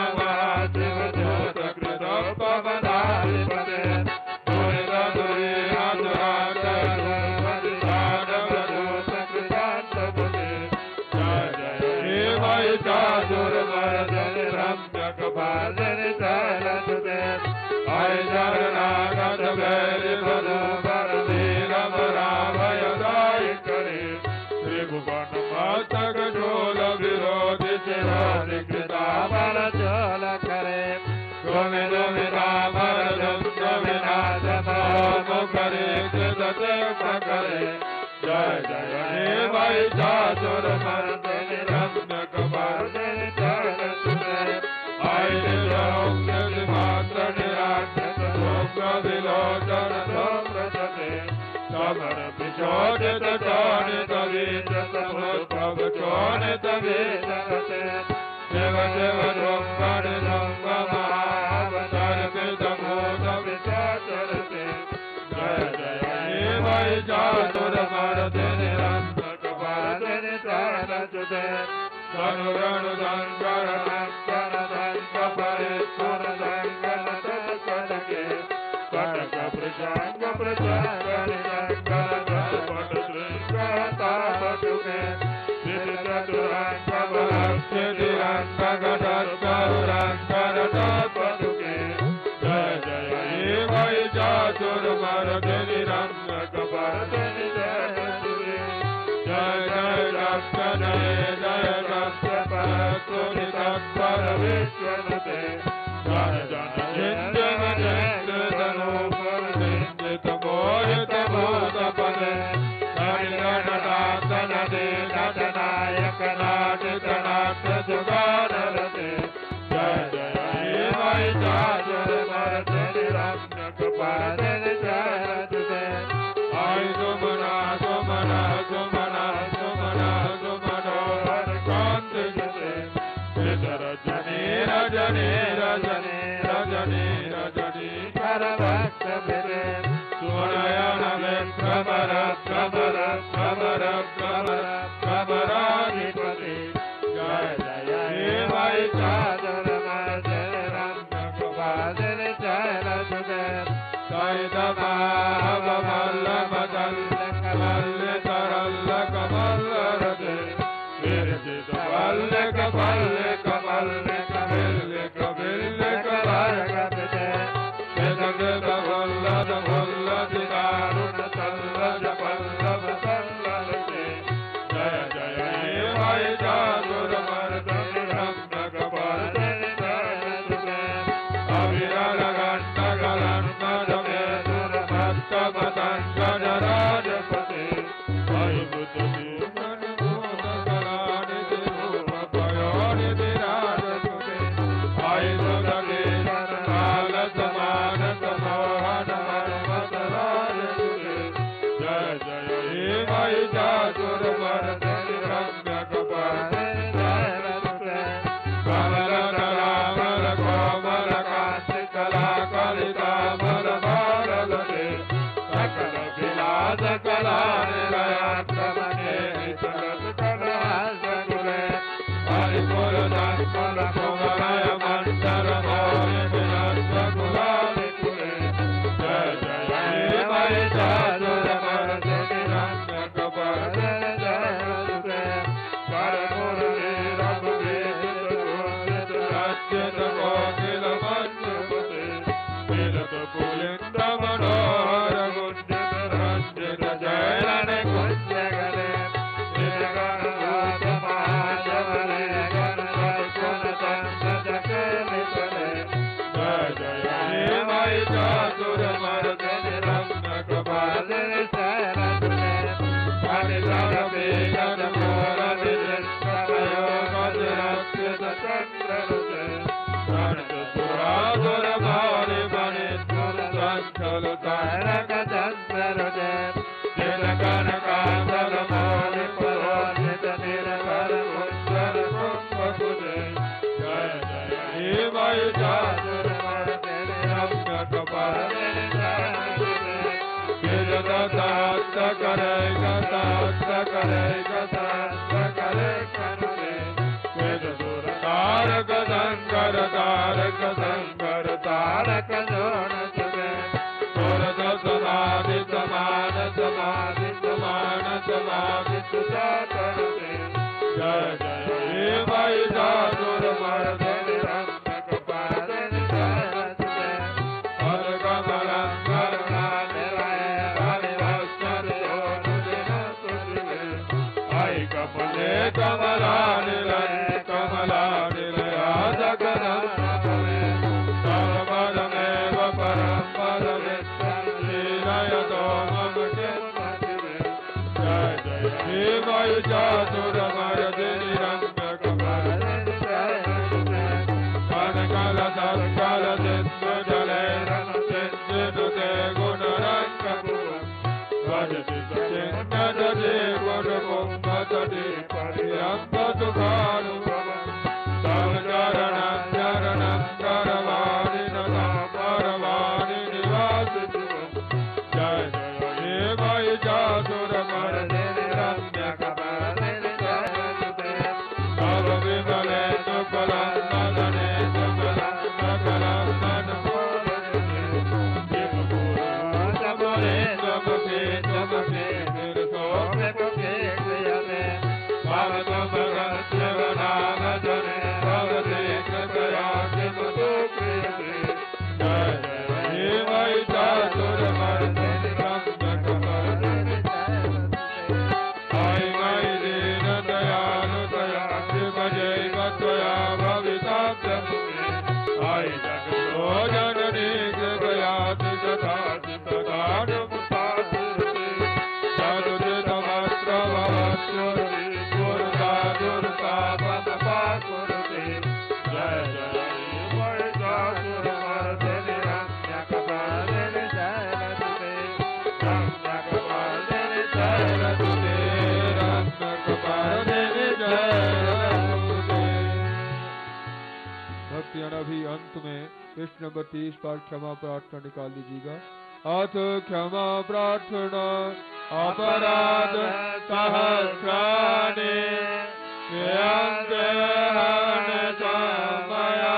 महाशिवजोतकृतपवनाधिपते दुरितदुरीनाथराजोपदिशानवदोषकृतान्त रम्यकपालिनि शैलसुते अय शरणागत वैरि वधूवरवीरमराभयदायिकरे त्रिभुवन मस्तक शूल विरोधि चिरादि कृतामल चोल करे गोविंद विरामर दुष्ट विनाश करे कृतते करे जय जय हे भाई चातुर मर्दिनि रम्यकपालिनि शैलसुते अय निरंजन मात्र निराक्षस विलोचन सम्प्रसते समर विशोचित चोणित वीजत मुद्भव चोणित वीजते शिव शिव द्रुपण संग महावतर्पित भूत विचाचरते जय जय हे वै चातुर मर्दिनि रम्यकपालिनि शैलसुते धनुरण शंकर शंकर शंख परिस्फुर शंकर तत्कटके कटक प्रसंग प्रसंग शंकर पट श्रृंगार तापटुके सिद्ध चतुरंग बलक्षितिरंग गदस्करुरंकर तापटुके जय जय हे वै चातुर मर्दिनि रम्यकपालिनि शैलसुते जय जय दक्ष जय जय दक्ष परस्तुति तत्पर विश्वनुते जन जन जिंजन जिंद धनुपर जिंजित मोहित भूत पदे नरिगण नाथन दे नटनायक नाटित नाट्य जुगानरते जय जय हे वै चातुर मर्दिनि रम्यकपालिनि शैलसुते अय सुमना सुमना सुमना सुमना सुमनोहर कांति जते रजनी रजनी रजनी रजनी रजनी कर भक्त बिरे सुनयन विक्रमर कमर कमर कमर कमराधिपति जय जय हे वै चातुर मर्दिनि रम्यकपालिनि शैलसुते सहित महावमल्ल मदल्ल कमल्ल तरल्ल कमल्ल रते विरचित वल्ल कमल्ल कमल्ल कमल्ल कमल्ल करागते विदग्ध वल्लद वल्लद दारुण तल्लद पल्लव तल्लते जय जय हे वै चातुर मर्दिनि रम्यकपालिनि शैलसुते अविरल घंट गलन्मद मेधुर भक्त मतंग राजपते अय बुद्ध जीवन भूत कलानिधि रूप पयोनिधि राजसुते अय सुदगे काल समान समोहन मर्मत राजसुते जय जय हे वै चातुर मर्दिनि रम्यकपालिनि शैलसुते कमल करामल कोमल कांति कला कलितामल भारलते सकल विलास कला निलयात्मने निचलत कला सकुले हरिपुर दत्पल कुमरय मंडल मौर्य विलस कुलानि कुले जय जय हे वै चातुर मर्दिनि रम्यकपालिनि शैलसुते कर मुरली रव वेदित घोषित रचित कोकिल मंजुपते विलत पुलिंद मनोहर गुंजित रंजित जयलन कुंज गले निजगण भूत महाजवरे गण वैकुण संत जकेलि चले जय जय हे वै चातुर मर्दिनि रम्यकपालिनि शैलसुते अनितर वेगन मोर विचित्रमयो मतिरक्षित चक्ररुते गणित सुरासुर भारि मणिपुर संचल तारक चंद्ररुते जिन कनकाचल मौलि पुरोहित निर्भर कुंजल कुंभकुजे जय जय हे वै चातुर मर्दिनि रम्यकपालिनि शैलसुते गिरदत्त करे गतस्त करे गतस्त करे कनुते वेद सुर तारक संकर तारक संकर तारक जोन सुते सुरत समाधि समान समाधि समान समाधि सुजा करते जय जय हे वै चातुर मर्दिनि शरणं सर्वपदमेव परं पदमित्थं लीलयतो मम चिन्मतिवे जय जय हे वायु चातुरमरतिरम्यकमरतिं कनकलसत्कलसिन्धुजलैरनुसिञ्चिनुते गुणरङ्गपुरं भजति चिन्नदति गुरुपुंसति पर्यन्ततु भानुभवम् तव चरणं चरणं करवाणि नमः करवाणि निवासितुम् जय जय हे वायु चातुरमरतिरम्यकमरतिं तव विमलेन्दु फलं मदनेन्दु फलं सकलं मनमोहनते शिवपुराणमरेन्दु मुखे मुखे निर्सोममुखे क्रियते भवतमगत्यवनामजने भवते कृपया किमतो क्रियते जय जय हे वै चातुरमरतिरम्यकमरतिं अयि मयि दीनदयानुदया शिवजैव त्वया भवितव्यमुमे अयि जगतो जननी कृपयाति ददाति प्रदानमुपाश्रिते सदुचितमत्र भवत्युर्वी दुर्गा दुर्गा पदपाकुरुते जय जय वै चातुरमरतिरम्यकमरतिं शरणुते रम्यकमरतिं शरणुते रम्यकमरतिं शरणुते। भक्तियान अभी अंत में कृष्ण नंबर तीस पर क्षमा प्रार्थना निकाल दीजिएगा। अथ क्षमा प्रार्थना अपराध सहस्राणि यन्तेहन मया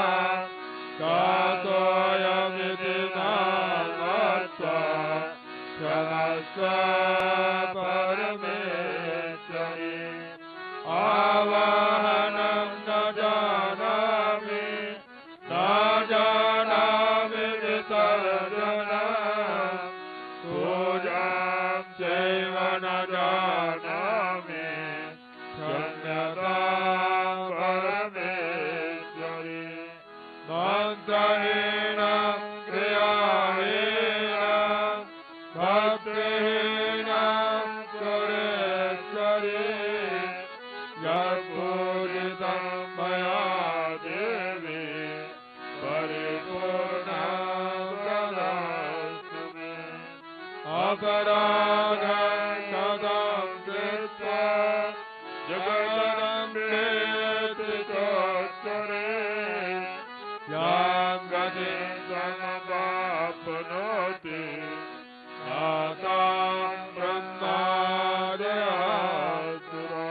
कातोऽयमिति मामत्वा क्षमस्व परमेश्वरि आवाहनं न जानामि न जानामि विसर्जनं पूजां चैव न जानामि क्षम्यतां परमेश्वरि मन्त्रहीनं क्रियाहीनं भक्तिहीनं सुरेश्वरि यत्पूजितं मया देवी परिपूर्णं ददातु मे अपराधं कथं कृत्वा जगदं प्रेतितोत्तरे यां गतिं समवाप्नोति तां ब्रह्मादयः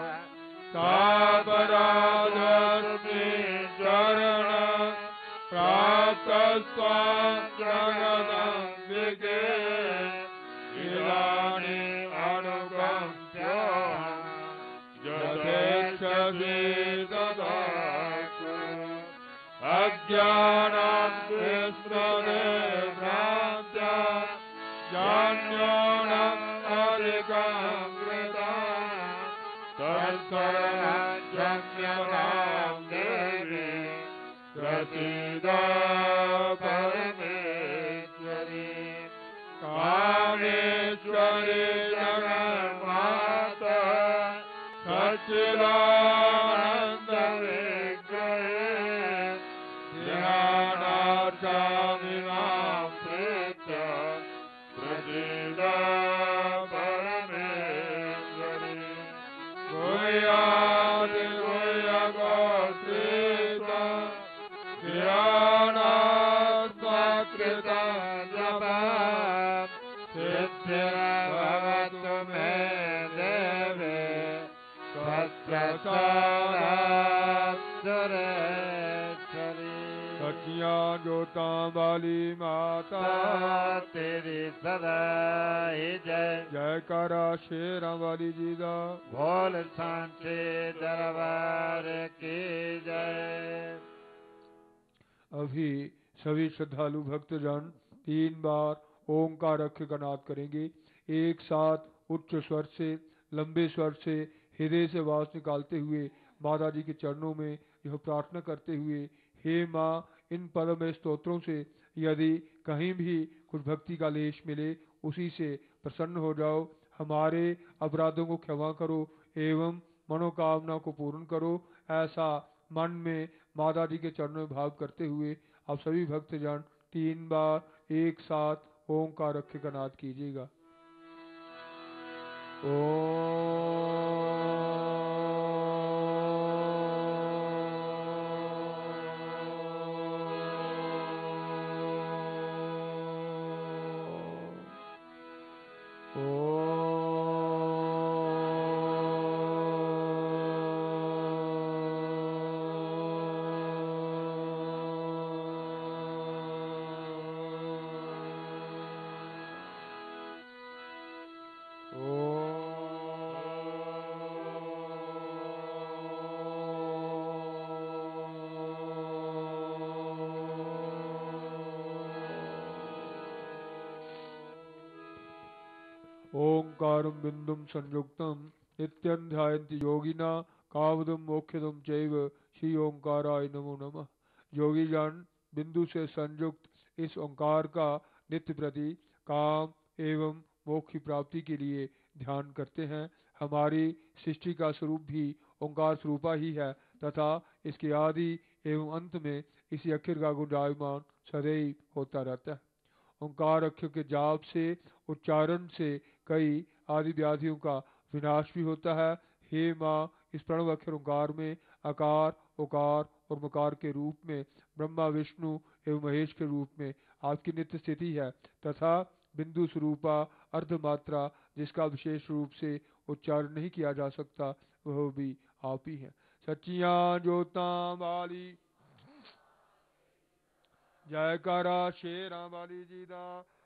सापराधस्मि चरणं प्राप्तस्त्वां जगदम्बिके इदानीम् अनुकम्प्योऽहं यथेच्छसि तथा कुरु अज्ञानं कृष्णने भ्रान्त्या जान्योनम् अधिकं कृतं तत्सर्वं क्षम्यतां देवी प्रसीद परमेश्वरी कामेश्वरी जगन्माता सच्चिदानन्दविग्रहे ध्यानार्थमिमां प्रीत्य प्रसीद परमेश्वरी गुह्यादि गुह्यगोत्रीता ध्यानात्मकृतं जपा सिद्धिर्भवतु मे देवे त्वत्प्रसादात् सुरेश्वरी सखियां जोतां वाली माता तेरी सदा ही जय जयकारा शेरा वाली जी दा बोल सांचे दरबार की जय। अभी सभी श्रद्धालु भक्तजन तीन बार ओंकार अक्षर का नाद करेंगे। एक साथ उच्च स्वर से, लंबे स्वर से, हृदय से आवाज निकालते हुए माता जी के चरणों में यह प्रार्थना करते हुए, हे माँ, इन पदमय स्तोत्रों से यदि कहीं भी कुछ भक्ति का लेश मिले उसी से प्रसन्न हो जाओ। हमारे अपराधों को क्षमा करो एवं मनोकामना को पूर्ण करो। ऐसा मन में माता जी के चरणों में भाव करते हुए आप सभी भक्तजन तीन बार एक साथ ओंकार अक्षर का नाद कीजिएगा। ओंकारं बिंदुम संयुक्तम नित्यं ध्यायन्ति योगिना कामदं मोक्षदं चैव श्री ओंकाराय नमो नमः। योगी जन बिंदु से संयुक्त इस ओंकार का नित्य प्रति काम एवं मोक्ष की प्राप्ति के लिए ध्यान करते हैं। हमारी सृष्टि का स्वरूप भी ओंकार स्वरूपा ही है तथा इसके आदि एवं अंत में इसी अक्षर का गुंजायमान सदैव होता रहता है। ओंकार अक्षर के जाप से उच्चारण से कई आदि व्याधियों का विनाश भी होता है। हे माँ, इस प्रणव अक्षर ओंकार में आकार, उकार और मकार के रूप में ब्रह्मा, विष्णु एवं महेश के रूप में आपकी नित्य स्थिति है तथा बिंदु स्वरूपा अर्धमात्रा जिसका विशेष रूप से उच्चारण नहीं किया जा सकता वह भी आप ही है। सच्चियां ज्योता वाली जयकारा शेरा वाली जी दा।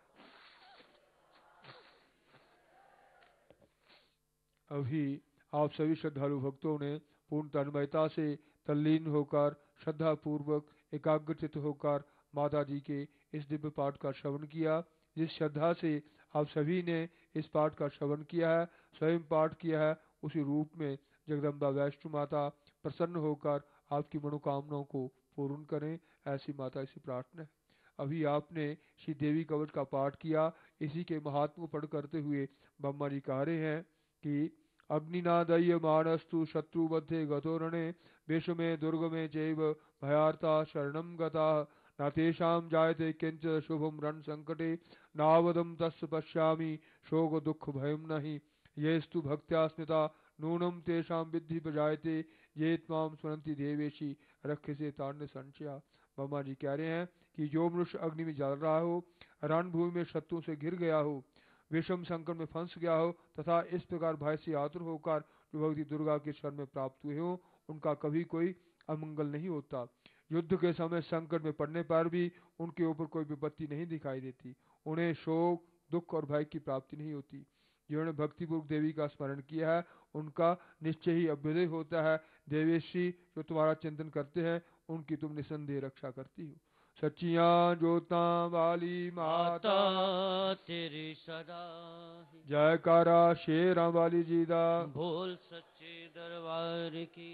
अभी आप सभी श्रद्धालु भक्तों ने पूर्ण तन्मयता से तल्लीन होकर श्रद्धा पूर्वक एकाग्रचित होकर माता जी के इस दिव्य पाठ का श्रवण किया। जिस श्रद्धा से आप सभी ने इस पाठ का श्रवण किया है, स्वयं पाठ किया है, उसी रूप में जगदम्बा वैष्णो माता प्रसन्न होकर आपकी मनोकामनाओं को पूर्ण करें, ऐसी माता से प्रार्थना है। अभी आपने श्री देवी कवच का पाठ किया। इसी के महात्मा को पढ़ करते हुए ब्रह्मा जी कह रहे हैं कि अग्निनादय्य मानस्तु शत्रु मध्ये गतो रणे विषमे दुर्गमे चैव भयार्ता शरणं गताः न तेषां जायते किंच शुभम रण संकटे नावदं तस्य पश्यामि शोक दुख भयं नहि येस्तु भक्त्या स्मिता नूनम तेषां विद्धि प्रजायते ये त्वां स्मरन्ति देवेशी रक्षसे तान्य संशया। ब्रह्मा जी कह रहे हैं कि जो मनुष्य अग्नि में जल रहा हो, रणभूमि में शत्रुओं से घिर गया हो, विषम संकट में फंस गया हो तथा इस प्रकार भय से आतुर होकर जो भगवती दुर्गा के शरण में प्राप्त हुए हो, उनका कभी कोई अमंगल नहीं होता। युद्ध के समय संकट में पड़ने पर भी उनके ऊपर कोई विपत्ति नहीं दिखाई देती। उन्हें शोक, दुख और भय की प्राप्ति नहीं होती। जिन्होंने भक्तिपूर्वक देवी का स्मरण किया है उनका निश्चय ही अभ्युदय होता है। देवेश्री जो तुम्हारा चिंतन करते हैं उनकी तुम निसंदेह रक्षा करती हो। सच्चियां ज्योता वाली माता तेरी सदा जयकारा शेरा वाली जी दा। बोल सच्चे दरबार की।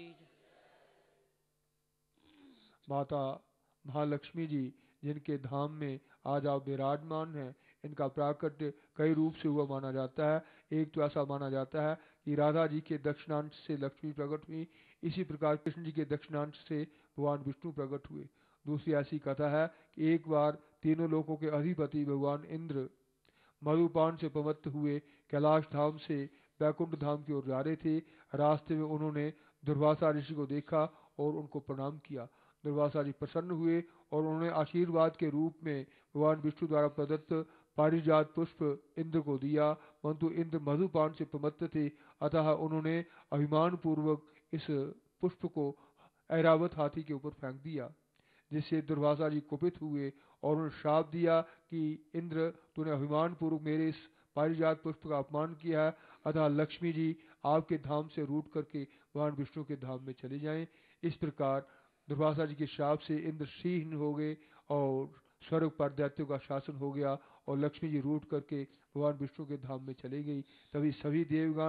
माता महालक्ष्मी जी जिनके धाम में आज आप विराजमान हैं, इनका प्राकट्य कई रूप से हुआ माना जाता है। एक तो ऐसा माना जाता है कि राधा जी के दक्षिणांश से लक्ष्मी प्रकट हुई, इसी प्रकार कृष्ण जी के दक्षिणांश से भगवान विष्णु प्रकट हुए। दूसरी ऐसी कथा है कि एक बार तीनों लोकों के अधिपति भगवान इंद्र मधुपान से पवित्र हुए कैलाश धाम से बैकुंठ धाम की ओर जा रहे थे। रास्ते में उन्होंने दुर्वासा ऋषि को देखा और उनको प्रणाम किया। दुर्वासा जी प्रसन्न हुए और उन्होंने आशीर्वाद के रूप में भगवान विष्णु द्वारा प्रदत्त पारिजात पुष्प इंद्र को दिया, परंतु इंद्र मधुपान से पवित्र थे, अतः उन्होंने अभिमान पूर्वक इस पुष्प को ऐरावत हाथी के ऊपर फेंक दिया, जिससे दुर्वासा जी कुपित हुए और उन्होंने श्राप दिया कि इंद्र तूने अभिमान पूर्वक मेरे इस पारिजात पुष्प का अपमान किया है, अतः लक्ष्मी जी आपके धाम से रूट करके भगवान विष्णु के धाम में चले जाएं। इस प्रकार दुर्वासा जी के श्राप से इंद्र श्रीहीन हो गए और स्वर्ग पर दैत्यों का शासन हो गया और लक्ष्मी जी रूट करके भगवान विष्णु के धाम में चली गई। तभी सभी देवगण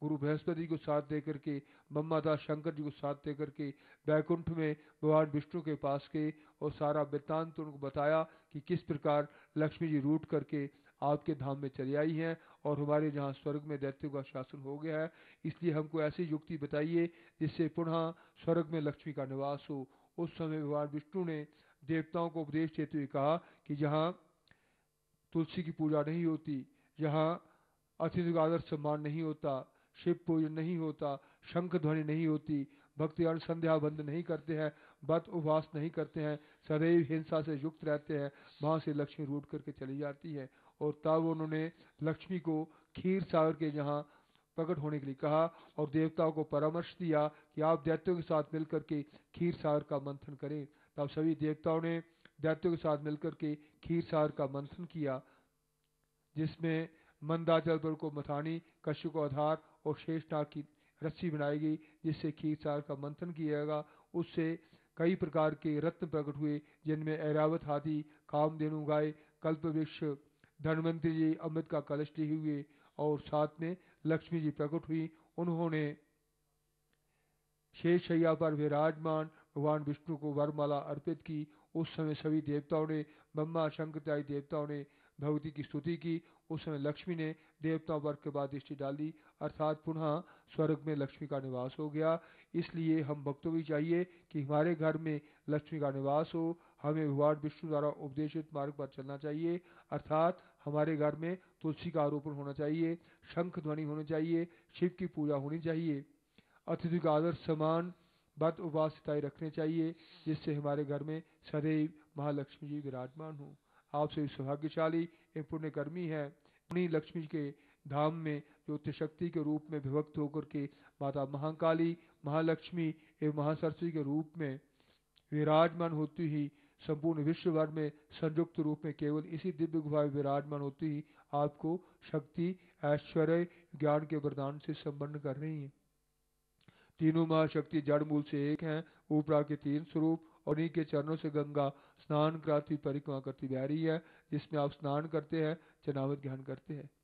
गुरु बृहस्पति को साथ दे करके, मम्माता शंकर जी को साथ दे करके बैकुंठ में भगवान विष्णु के पास गए और सारा वृत्तांत उनको बताया कि किस प्रकार लक्ष्मी जी रूठ करके आपके धाम में चली आई हैं और हमारे जहाँ स्वर्ग में दैत्यों का शासन हो गया है, इसलिए हमको ऐसी युक्ति बताइए जिससे पुनः स्वर्ग में लक्ष्मी का निवास हो। उस समय भगवान विष्णु ने देवताओं को उपदेश देते हुए कहा कि जहाँ तुलसी की पूजा नहीं होती, जहाँ अतिथि का आदर सम्मान नहीं होता, शिव पूजन नहीं होता, शंख ध्वनि नहीं होती, भक्तजन संध्या बंद नहीं करते हैं, व्रत उपवास नहीं करते हैं, सदैव हिंसा से युक्त रहते हैं, वहाँ से लक्ष्मी रूठ करके चली जाती है। और तब उन्होंने लक्ष्मी को क्षीर सागर के जहाँ प्रकट होने के लिए कहा और देवताओं को परामर्श दिया कि आप दैत्यों के साथ मिलकर के क्षीर सागर का मंथन करें। तब सभी देवताओं ने दैत्यों के साथ मिलकर के क्षीर सागर का मंथन किया, जिसमें मंदाचल पर को मथानी, कश्यप को आधार और शेषनाग की रस्सी बनाई गई, जिससे क्षीर सागर का मंथन किया गया। उससे कई प्रकार के रत्न प्रकट हुए, जिनमें ऐरावत हाथी, कामधेनु गाय, कल्पवृक्ष, धन्वंतरी जी अमृत का कलश लिए हुए और साथ में लक्ष्मी जी प्रकट हुई। उन्होंने शेष शैया पर विराजमान भगवान विष्णु को वरमाला अर्पित की। उस समय सभी देवताओं ने, ब्रह्मा शंकर इत्यादि देवताओं ने भगवती की स्तुति की। उस समय लक्ष्मी ने देवताओं पर के बाद दृष्टि डाली, अर्थात पुनः स्वर्ग में लक्ष्मी का निवास हो गया। इसलिए हम भक्तों भी चाहिए कि हमारे घर में लक्ष्मी का निवास हो। हमें भगवान विष्णु द्वारा उपदेशित मार्ग पर चलना चाहिए, अर्थात हमारे घर में तुलसी का आरोपण होना चाहिए, शंख ध्वनि होनी चाहिए, शिव की पूजा होनी चाहिए, अतिथि का आदर समान व्रत उपवासिताएं रखने चाहिए, जिससे हमारे घर में सदैव महालक्ष्मी जी विराजमान हो। आप सभी सौभाग्यशाली एवं पुण्यकर्मी है। उन्हीं लक्ष्मी के धाम में जो शक्ति के रूप में विभक्त होकर के माता महाकाली, महालक्ष्मी एवं महासरस्वती के रूप में विराजमान होती ही संपूर्ण विश्व भर में संयुक्त रूप में केवल इसी दिव्य गुफा में विराजमान होती ही आपको शक्ति, ऐश्वर्य, ज्ञान के वरदान से संपन्न कर रही है। तीनों महाशक्ति जड़ मूल से एक हैं, ऊपरा के तीन स्वरूप और इन्हीं के चरणों से गंगा स्नान कराती परिक्रमा करती बह रही है, जिसमें आप स्नान करते हैं, चनावत ज्ञान करते हैं।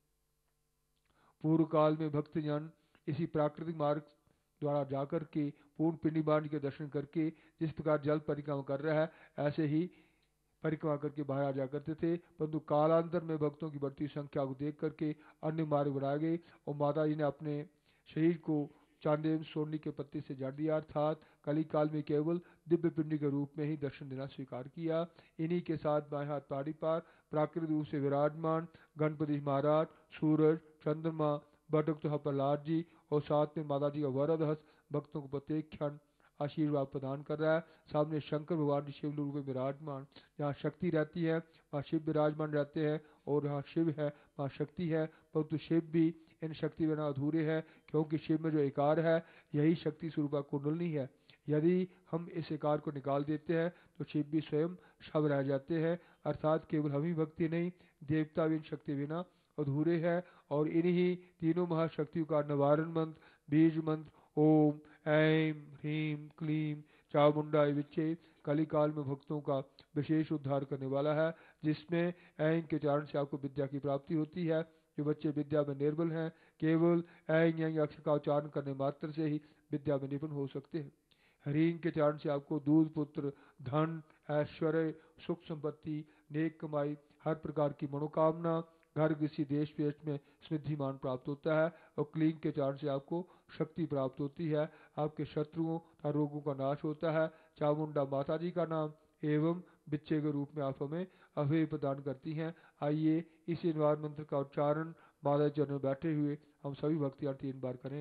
पूर्व काल में भक्तजन इसी प्राकृतिक मार्ग द्वारा जाकर के पूर्ण पिंडीबाण के दर्शन करके जिस प्रकार जल परिक्रमा कर रहा है, ऐसे ही परिक्रमा करके बाहर आ जा करते थे। परंतु कालांतर में भक्तों की बढ़ती संख्या को देख करके अन्य मार्ग बनाए गए और माता जी ने अपने शरीर को चांदी एवं सोने के पत्ते से जड़ दिया, अर्थात कली काल में केवल दिव्य पिंडी के रूप में ही दर्शन देना स्वीकार किया। इन्हीं के साथ बाएं हाथ पाड़ी पर प्राकृतिक रूप से विराजमान गणपति महाराज, सूरज, चंद्रमा, बटुक तो प्रहलाद जी और साथ में माता जी का वरद हस्त भक्तों को प्रत्येक क्षण आशीर्वाद प्रदान कर रहा है। सामने शंकर भगवान जी शिव रूप में विराजमान, जहाँ शक्ति रहती है वहाँ शिव विराजमान रहते हैं और जहाँ शिव है वहाँ शक्ति है। परंतु शिव भी इन शक्ति बिना अधूरे है, क्योंकि शिव में जो एकार है यही शक्ति स्वरूपा कुंडलनी है। यदि हम इस एकार को निकाल देते हैं तो शिव भी स्वयं शव रह जाते हैं, अर्थात केवल हम ही भक्ति नहीं, देवता भी इन शक्ति बिना अधूरे है। और इन्हीं तीनों महाशक्तियों का निवारण मंत्र, बीज मंत्र ओम ऐं ह्रीं क्लीं चामुंडाय विच्चे कलिकाल में भक्तों का विशेष उद्धार करने वाला है, जिसमें ऐं के चरण से आपको विद्या की प्राप्ति होती है। जो बच्चे विद्या में निर्बल हैं, केवल ऐं यं अक्षर का उच्चारण करने मात्र से ही विद्या में निपुण हो सकते हैं। ह्रीं के चरण से आपको दूध, पुत्र, धन, ऐश्वर्य, सुख संपत्ति, नेक कमाई, हर प्रकार की मनोकामना, घर किसी देश विदेश में समृद्धिमान प्राप्त होता है। और क्लीं के चरण से आपको शक्ति प्राप्त होती है, आपके शत्रुओं और रोगों का नाश होता है। चामुंडा माता जी का नाम एवं बिच्चे के रूप में आप हमें अभय प्रदान करती हैं। आइए इस निवार मंत्र का उच्चारण माता चरण में बैठे हुए हम सभी भक्तियां तीन बार करें।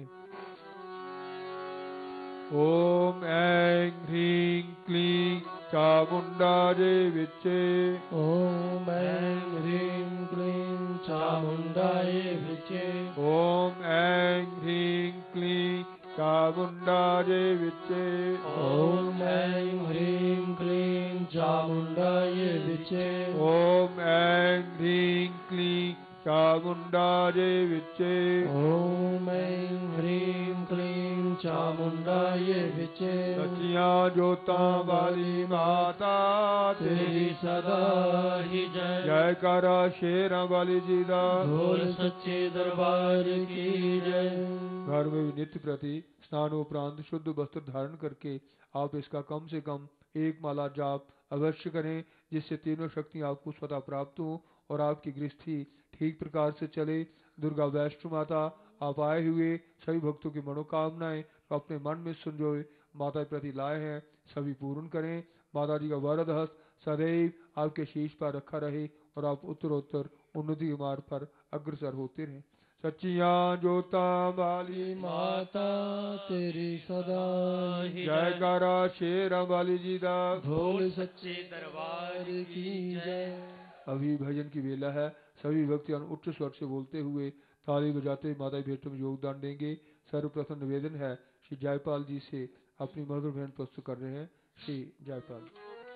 ओम ऐं ह्रीं क्लीं चामुंडाय विच्चे। ओम ऐं ह्रीं क्लीं चामुंडाय विच्चे। ओम ऐं ह्रीं क्लीं चामुंडाय विच्चे। ओम ऐं ह्रीं क्लीं चामुंडाय विच्चे। ओम ऐं ह्रीं क्लीं चामुंडाय विच्चे। ओम ऐं ह्रीं क्लीं चामुंडा ये विचे सचिया जोता वाली माता तेरी सदा ही जय जय करा शेरा वाली जी दा ढोल सच्चे दरबार की जय। घर में भी नित्य प्रति स्नान उपरांत शुद्ध वस्त्र धारण करके आप इसका कम से कम एक माला जाप अवश्य करें, जिससे तीनों शक्तियां आपको स्वतः प्राप्त हो और आपकी गृहस्थी ठीक प्रकार से चले। दुर्गा वैष्णो माता आप आए हुए सभी भक्तों की मनोकामनाएं तो अपने मन में संजोए माता के प्रति लाए हैं सभी पूर्ण करें। माता जी का वरद हस्त सदैव आपके शीश पर रखा रहे और आप उत्तरोत्तर उन्नति के मार्ग पर अग्रसर होते रहें। सच्चिया जोता वाली माता तेरी सदा ही जय करा शेरा वाली जी दा ढोल सच्चे दरबार की जय। अभी भजन की वेला है, सभी भक्ति उच्च स्वर से बोलते हुए ताली बजाते माता की भेंट में योगदान देंगे। सर्वप्रथम निवेदन है श्री जयपाल जी से अपनी मधुर भेंट प्रस्तुत कर रहे हैं। श्री जयपाल।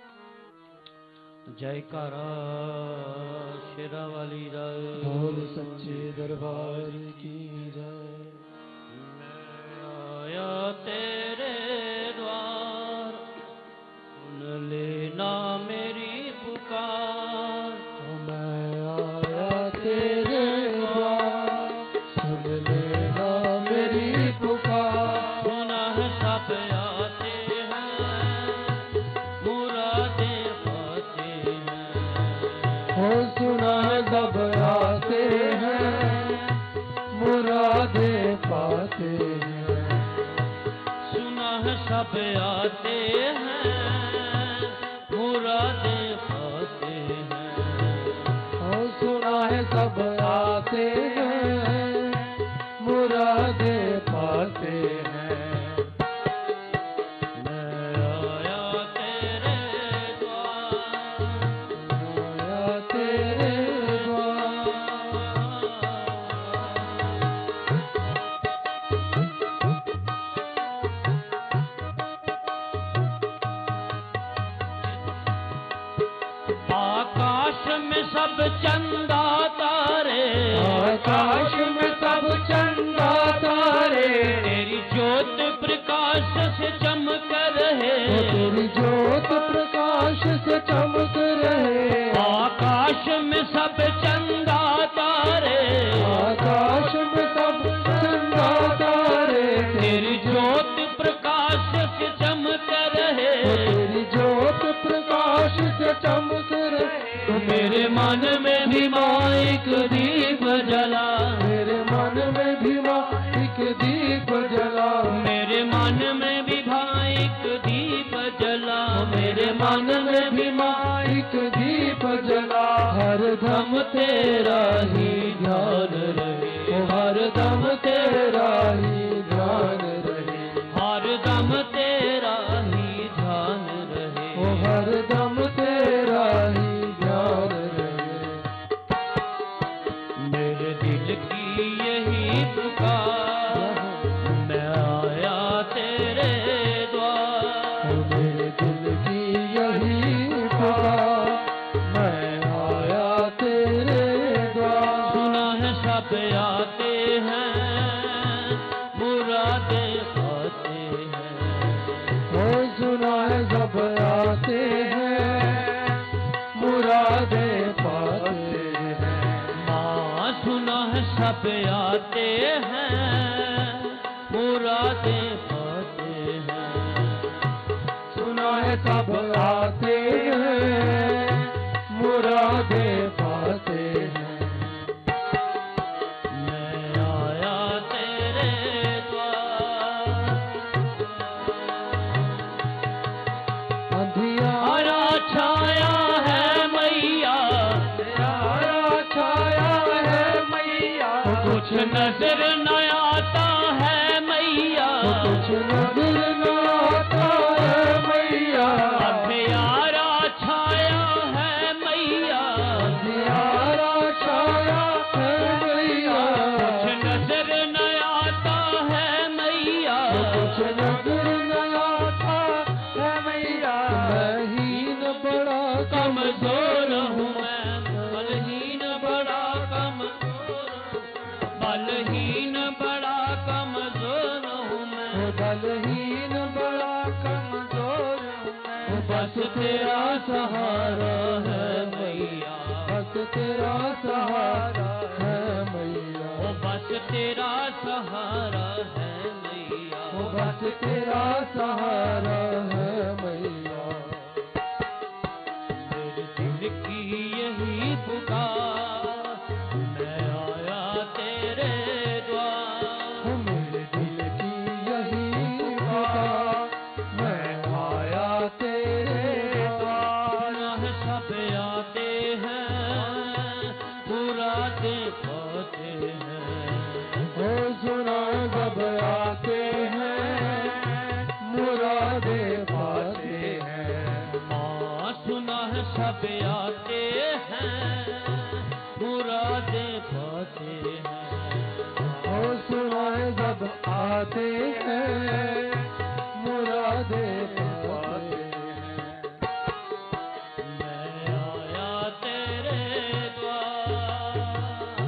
जयकारा शेरा वाली ढोल सच्चे दरबार की जय। मैं आया तेरे द्वार सुन लेना मेरी पुकार। मैं आया तेरे द्वार सुन लेना मेरी पुकार। सुना है सब आते हैं मुरादें पाते हैं। हो सुना है सब आते हैं मुरादें पाते हैं। सुना है सब आते हैं मुरादें पाते हैं। हो सुना है सब आते हैं मुरादें पाते हैं। मैं आया तेरे द्वार आया तेरे द्वार आकाश में सब चंदा तारे। आकाश में सब चंदा तारे। तेरी ज्योत प्रकाश से चमक रहे। तेरी ज्योत प्रकाश से चमक रहे। आकाश में सब चंदा तारे। आकाश में सब चंदा तारे। तेरी ज्योत प्रकाश से चमक रहे। तेरी ज्योत प्रकाश से चमक रहे। तो मेरे मन में भी माँ एक दीप जला। मेरे मन में भी माँ एक दीप जला। मेरे मन में भी भाई एक दीप जला। मेरे मन में भी माँ एक दीप जला। हर दम तेरा ही ध्यान रहे। ओ हर दम तेरा ही ध्यान रहे। हर दम तेरा ही ध्यान रहे। ओ हर दम तेरा ही ध्यान रहे। मेरे दिल की यही पुकार मैं आया तेरे द्वार। मेरे दिल की यही पुकार मैं आया तेरे द्वार। सुना है सब आते हैं मुरादें पाते हैं। ओ सुना है सब आते हैं मुरादें पाते हैं। माँ सुना है सब आते हैं मुरादें पाते हैं। सुना है सब आते हैं मुरादें पाते हैं। मैं आया तेरे द्वार। अंधियारा छाया है मैया। अंधियारा छाया है मैया। कुछ नजर न आता है मैया। कुछ नजर न आता है मैया। अंधियारा छाया है मैया। अंधियारा छाया है मैया। कुछ नजर न आता है मैया। कुछ नजर न आता है मैया। मैं हीन बड़ा कमजोर हूँ मैं बलहीन बड़ा कमजोर हूँ। बलहीन बड़ा कमजोर हूँ मैं। तेरा सहारा है मैया, बस तेरा सहारा है मैया, ओ बस तेरा सहारा है मैया, ओ बस तेरा सहारा है मैया। मेरे दिल की यही पुकार, मैं आया तेरे द्वार, मेरे दिल की यही पुकार, मैं आया तेरे द्वार। न सब आते हैं मुरादे पाते हैं, ओ सुना सब आते हैं मुरादे पाते हैं, माँ सुना है सब आते हैं मुरादे पाते हैं, ओ सुना है सब आते हैं मुरादे पाते हैं। मैं आया तेरे द्वार,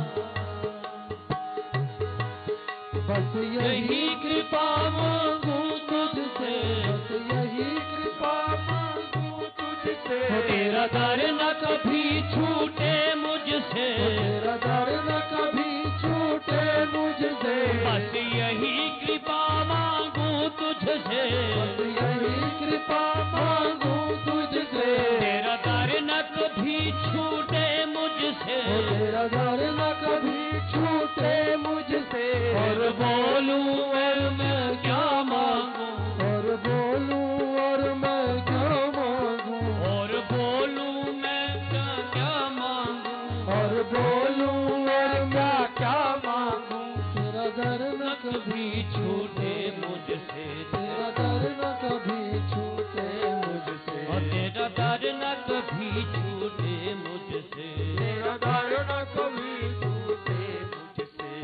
बस यही कृपा मांगू तुझसे, बस यही कृपा मांगू तुझसे, तेरा दर न कभी छूटे मुझसे, तेरा दर न कभी छूटे मुझसे, बस यही कृपा मांगू तुझसे, बस यही कृपा मांगू तुझसे, तेरा दर न कभी छूटे मुझसे, तेरा दर न कभी छूटे मुझसे, और बोलूं और मैं क्या मांगू, और बोलूं और मैं क्या मांगू, और बोलूं मैं क्या क्या मांगू, और बोलूं और मैं क्या मांगू, तेरा दर न कभी छूटे मुझसे, तेरा दर न कभी छूटे मुझसे, और तेरा दर न कभी छूटे मुझसे, तेरा दर न कभी छूटे मुझसे।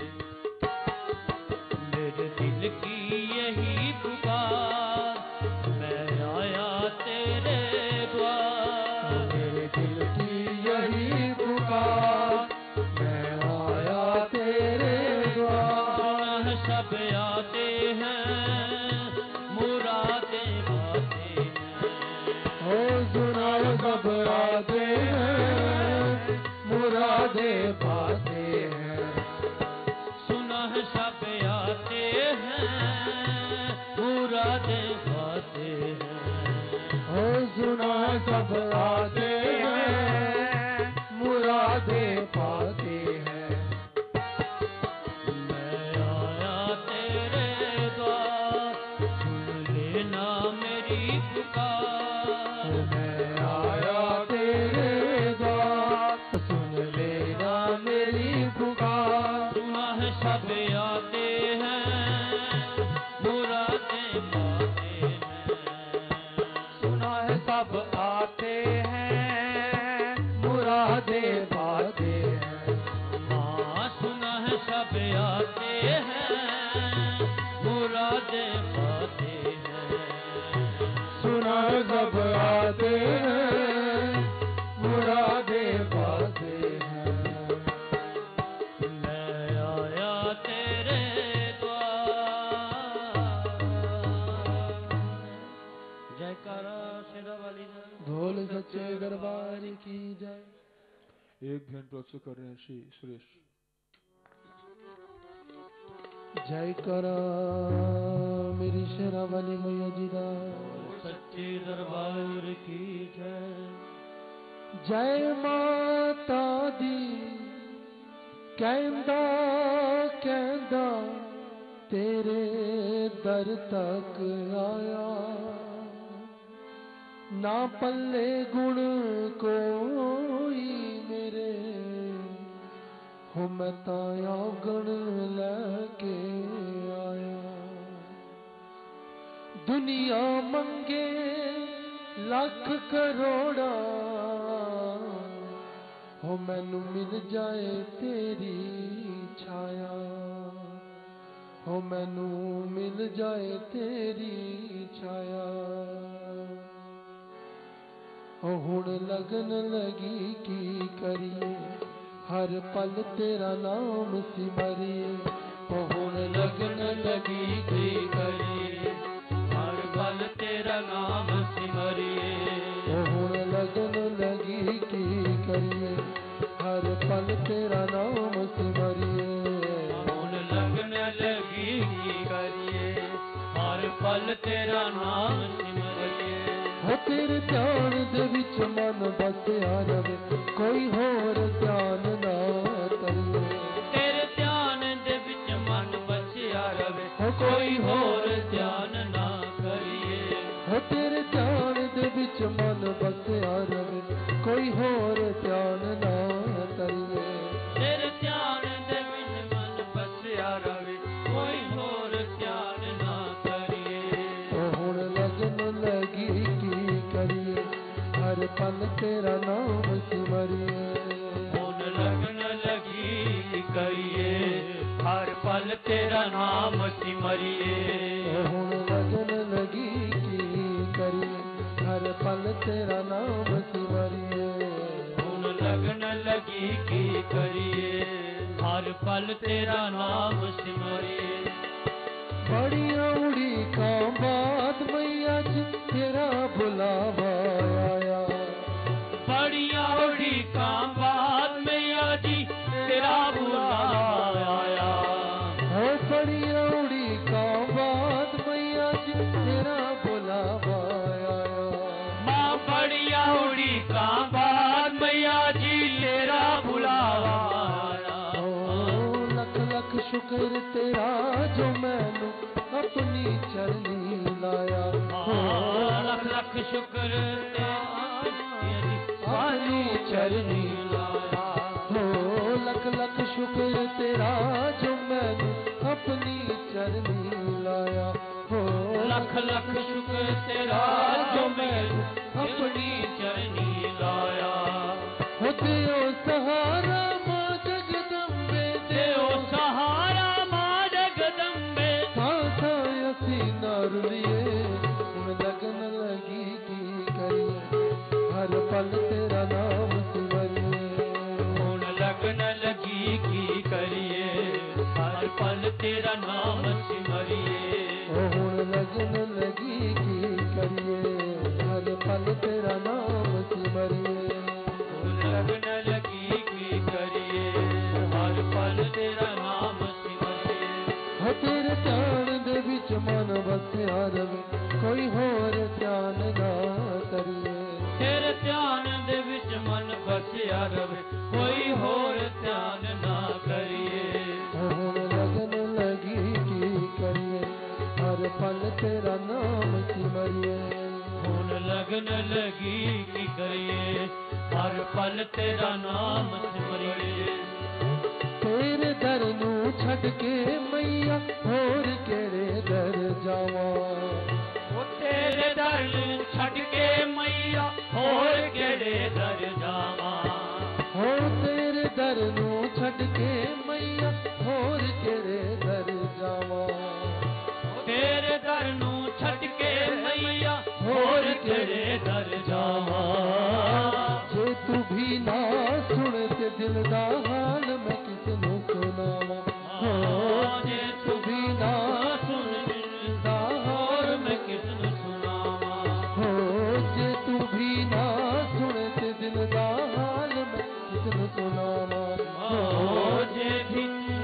मेरे दिल की यही पुकार, मैं आया तेरे द्वार, मेरे दिल की यही पुकार, मैं आया तेरे द्वार। सब आते हैं मुरादे पाते हैं, ओ सुना सब आते हैं मुरादे पाते हैं, सुना है सब आते हैं मुरादे पाते हैं, ओ सुना सब आते हैं मुरादे पाते हैं। मैं आया तेरे द्वार, सुन लेना मेरी पुकार, मैं आया तेरे द्वार, सुन लेना मेरी पुकार, सुना है सब आते हैं मुरादे पाते हैं, सुना है सब आते हैं मुरादे पाते हैं, हाँ सुना है सब आते हैं मुरादे पाते हैं, सुना है सब आते हैं मुरादे पाते हैं। मैं आया तेरे द्वार, जयकारा शेरा वाली ढोल सच्चे दरबार की जय। एक भी प्रस्तुत कर रहे हैं श्री सुरेश। जय करा मेरी शेरा वाली मैया जी दा सच्चे दरबार की जय। जय माता दी कहंदा कहंदा तेरे दर तक आया, ना पल्ले गुण कोई मेरे, हो मैं ताया गण लैके आया। दुनिया मंगे लख करोड़ा, हो मैनू मिल जाए तेरी छाया, हो मैनू मिल जाए तेरी छाया। हो हुण लगन लगी की करिए, हर पल तेरा नाम सिमरिए। हो हुण लगन लगी की करिए, हर पल तेरा नाम सिमरिए। करिए, हर पल तेरा नाम सिमरिए। हुण लगन लगी की करिए, हर पल तेरा नाम सिमरिए। हो तेरे ध्यान दे विच मन बसिया रवे, कोई होर ध्यान ना करिए। तेरे ध्यान दे विच मन बसिया रवे, कोई होर ध्यान ना करिए। हो तेरे ध्यान दे विच मन बसिया रवे, कोई होर ध्यान ना करिए। तेरे ध्यान दे विच मन बसिया रवे, कोई होर ध्यान ना करिए। ओ हुण लगन लगी की करिए, हर पल तेरा नाम सिमरिए। हुण लगन लगी की करिए, हर पल तेरा नाम सिमरिए। ओ हुण लगन लगी की करिए, हर पल तेरा नाम सिमरिए। हुण लगन लगी की करिए, हर पल तेरा नाम सिमरिए। बड़िया उड़ी का बात मैया जी तेरा बुलावा आया। बड़िया उड़ी का बात मैया जी तेरा बुलावा आया। हो बड़िया उड़ी का बात मैया जी तेरा बुलावा आया। माँ बड़िया उड़ी का बात मैया जी तेरा बुलावा आया। ओ लख लख शुक्र तेरा जो मैनू अपनी चरनी लाया। हाँ, लख लख शुक्र तेरा अपनी चरनी लाया। हो लख लख शुक्र तेरा जो मैनू अपनी चरनी लाया। हो लख लख शुक्र तेरा जो मैनू अपनी चरनी लाया। हो तेओ सहारा मां जगदम्बे, तेओ सहारा मां जगदम्बे। था था असी न रुलिए, हुण लगन लगी की करिए, हर पल तेरा नाम सिमरिए। हुण लगन लगी की करिए, हर पल तेरा नाम सिमरिए। ओ हुण लगन लगी की करिए, हर पल तेरा नाम सिमरिए। हुण लगन लगी की करिए, हर पल तेरा नाम सिमरिए। हो तेरे ध्यान दे विच मन बसिया रवे, कोई होर ध्यान ना करिए। तेरे ध्यान दे विच मन बसिया रवे, कोई होर ध्यान ना करिए। ओ हुण लगन लगी की करिए, हर पल तेरा नाम सिमरिए। हुण लगन लगी की करिए, हर पल तेरा नाम सिमरिए। तेरे दर नू छड़ के मैया होर केड़े दर जावा। ओ तेरे दर छड़ के मैया होर केड़े दर जावा। हो तेरे दर नू छड़ के मैया होर केड़े दर जावा। तेरे दर नू छड़ के मैया होर केड़े दर जावा। जे तू भी ना सुन ते दिल दा हाल मैं किसनू सुनावा। हो जे तू भी ना सुन दिल दा हाल मैं किसनू सुनावा। हो जे तू भी ना सुन ते दिल दा हाल मैं किसनू सुनावा। ओ जे भी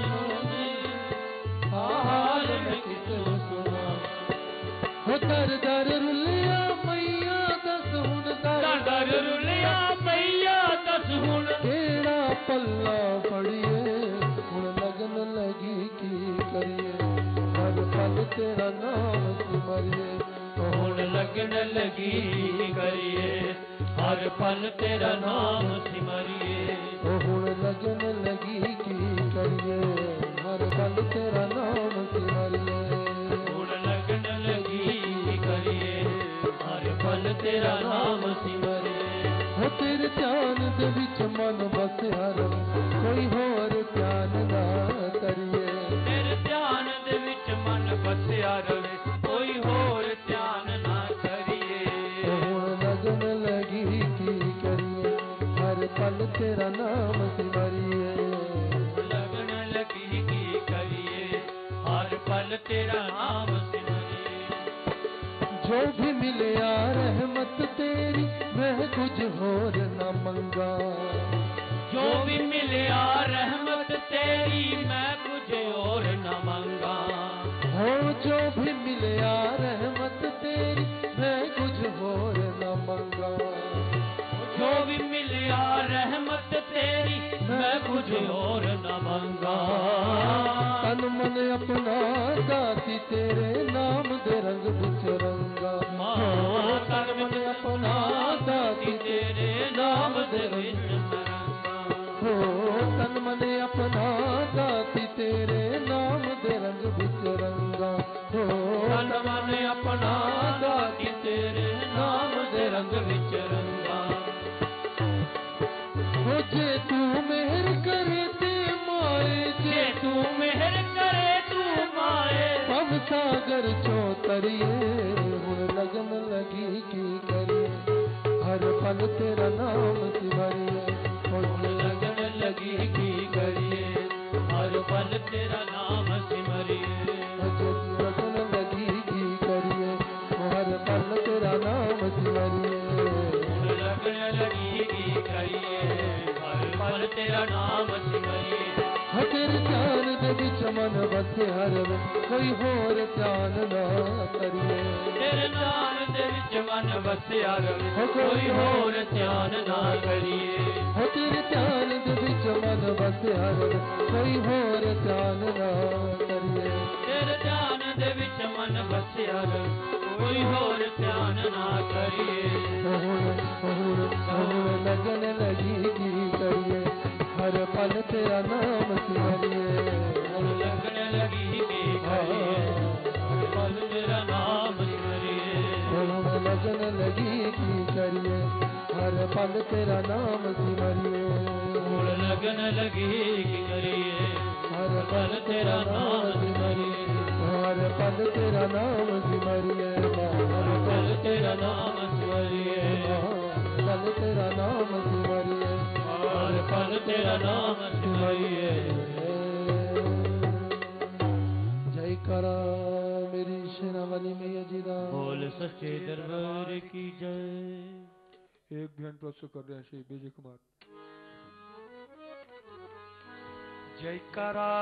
हाल मैं किसनू सुनावा। हो दर दर रुलिया मैया दस हुण दर दर रुलिया मैया दस हुण केड़ा पल्ला फड़िए, हुण लगन लगी की करिए, हर पल तेरा नाम सिमरिए। हुण लगन लगी करिए, हर पल तेरा नाम सिमरिए। ओ हुण लगन लगी की करिए, हर पल तेरा नाम सिमरिए। हुण लगन लगी करिए, हर पल तेरा नाम सिमरिए। हो तेरे ध्यान दे विच मन बसिया रवे, कोई होर ध्यान ना करिए। तेरे ध्यान दे विच मन बसिया रवे, कोई होर ध्यान ना करिए। ओ हुण लगन लगी की करिए, हर पल तेरा नाम सिमरिए। लगन लगी की करिए, हर पल तेरा नाम सिमरिए। जो भी मिले आ रहमत तेरी मैं कुछ और न मंगा। जो भी मिले आ रहमत तेरी मैं कुछ और न मंगा। हो जो भी मिले आ रहमत तेरी मैं कुछ और न मंगा। जो भी मिले आ रहमत तेरी मैं कुछ और न मंगा। तन मन अपना दाती तेरे नाम दे रंग बिचरंगा। तन मन अपना दाती तेरे नाम दे बिचरंगा। हो तन मन अपना दाती तेरे नाम दे रंग बिचरंगा। हो तन मन अपना दाती तेरे नाम दे रंग बिचरंगा। हो जे तू मेहर करे ते माए, जे तू मेहर करे तू माए। पव सागर चौतरिए हुण लगन लगी की करिए। हर पल तेरा नाम सिमरिए हुण लगन लगी की करिए। हर पल तेरा नाम सिमरिए। लगन लगी की करिए। हर पल तेरा नाम सिमरिए। हुण लगन लगी की करिए। हर पल तेरा नाम सिमरिए। हो तेरे ध्यान दे विच मन बसे हर वे कोई होर ध्यान ना करिए। तेरे ध्यान दे विच मन बसिया रवे कोई होर ध्यान ना करिए। हो तेरे ध्यान दे विच मन बसे हर वे कोई होर ध्यान ना करिए। तेरे ध्यान दे विच मन बसिया रवे कोई होर ध्यान ना करिए। हुण हुण हुण लगन लगी की करिए। हर पल तेरा नाम सिमरिए। हुण लगन लगी की करिए। हर पल तेरा नाम सिमरिए। हुण लगन लगी की करिए। हर पल तेरा नाम सिमरिए। हुण लगन लगी की करिए। हर पल तेरा नाम सिमरिए। हर पल तेरा नाम सिमरिए। हर पल तेरा नाम सिमरिए। पल तेरा नाम सिमरिए। हर पल तेरा नाम सिमरिए। जय करा मेरी शेरावाली मैया जी दा। बोल सच्चे दरबार की जय। एक ध्यान प्रस्तुत कर रहे हैं श्री विजय कुमार। जयकारा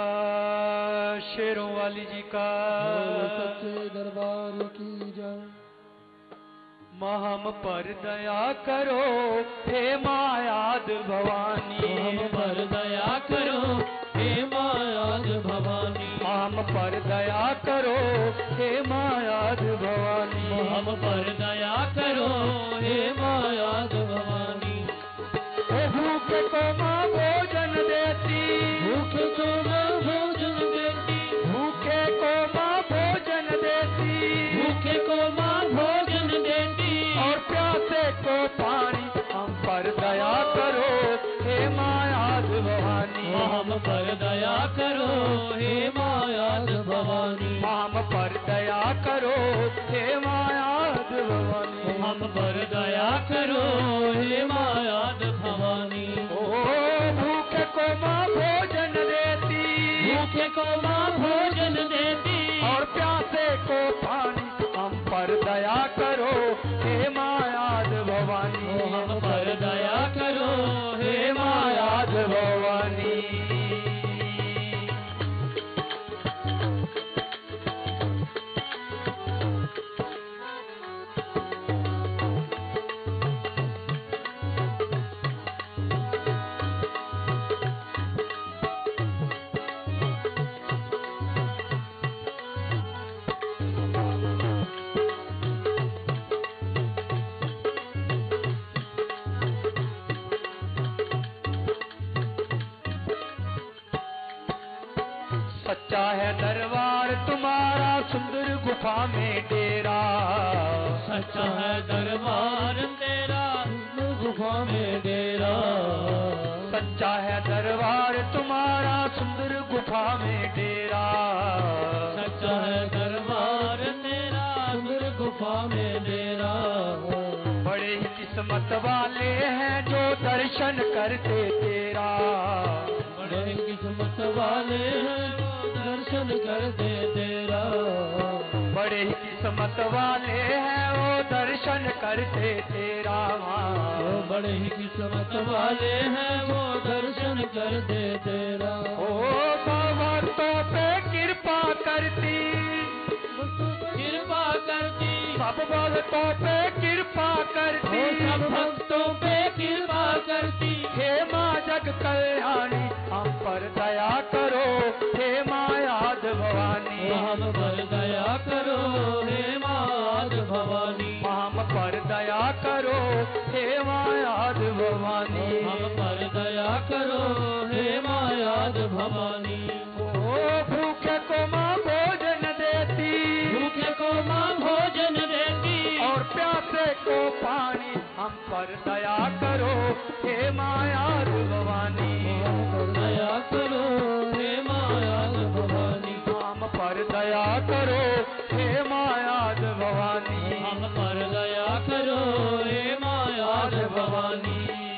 शेरों वाली जी का। बोल सच्चे दरबार की जय। महम पर दया करो हे मायाद भवानी। महम पर दया करो हे मायाद भवानी। महम पर दया करो हे मायाद भवानी। महम पर दया करो हे मायाद भवानी। भूखे को माँ भोजन देती। भूखे को माँ भोजन देती। भूखे को माँ भोजन देती। भूखे को माँ भोजन देती। और प्यासे को पानी। हम पर दया करो हे मायाद भवानी। हम पर दया करो हे मायाद भवानी। हम पर दया करो हे मायाद भवानी। हम पर दया करो हे मायाद भवानी। ओ भूखे को माँ भोजन देती। भूखे को माँ भोजन देती। और प्यासे को पानी। हम पर दया करो हे मायाद भवानी। हम पर दया करो हे मायाद भवानी। सच्चा है दरबार तुम्हारा सुंदर गुफा में डेरा। सच्चा है दरबार तेरा सुंदर गुफा में डेरा। सच्चा है दरबार तुम्हारा सुंदर गुफा में डेरा। सच्चा है दरबार तेरा सुंदर गुफा में डेरा। बड़े ही किस्मत वाले हैं जो दर्शन करते तेरा। बड़े ही किस्मत वाले हैं दर्शन कर दे तेरा। बड़े ही किस्मत वाले हैं वो दर्शन करते तेरा। वो बड़े ही किस्मत वाले हैं वो दर्शन करते तेरा। ओ भक्तों पे कृपा करती, कृपा करती, सब भक्तों पे कृपा करती, सब भक्तों पे कृपा करती। हे माँ जग कल्याणी हम पर दया करो, हे माँ याद भवानी हम पर दया करो, हे माँ भवानी। हम पर दया करो, हे माँ याद भवानी। हम पर दया करो, हे माँ याद भवानी। ओ भूखे को माँ भोजन देती, भूखे को माँ भोजन देती, और प्यासे को पानी हम पर दया करो, हे माँ याद भवानी। दया करो, हे माँ याद भवानी। हम पर दया करो, हे माँ याद भवानी। हम पर दया करो, हे माँ याद भवानी।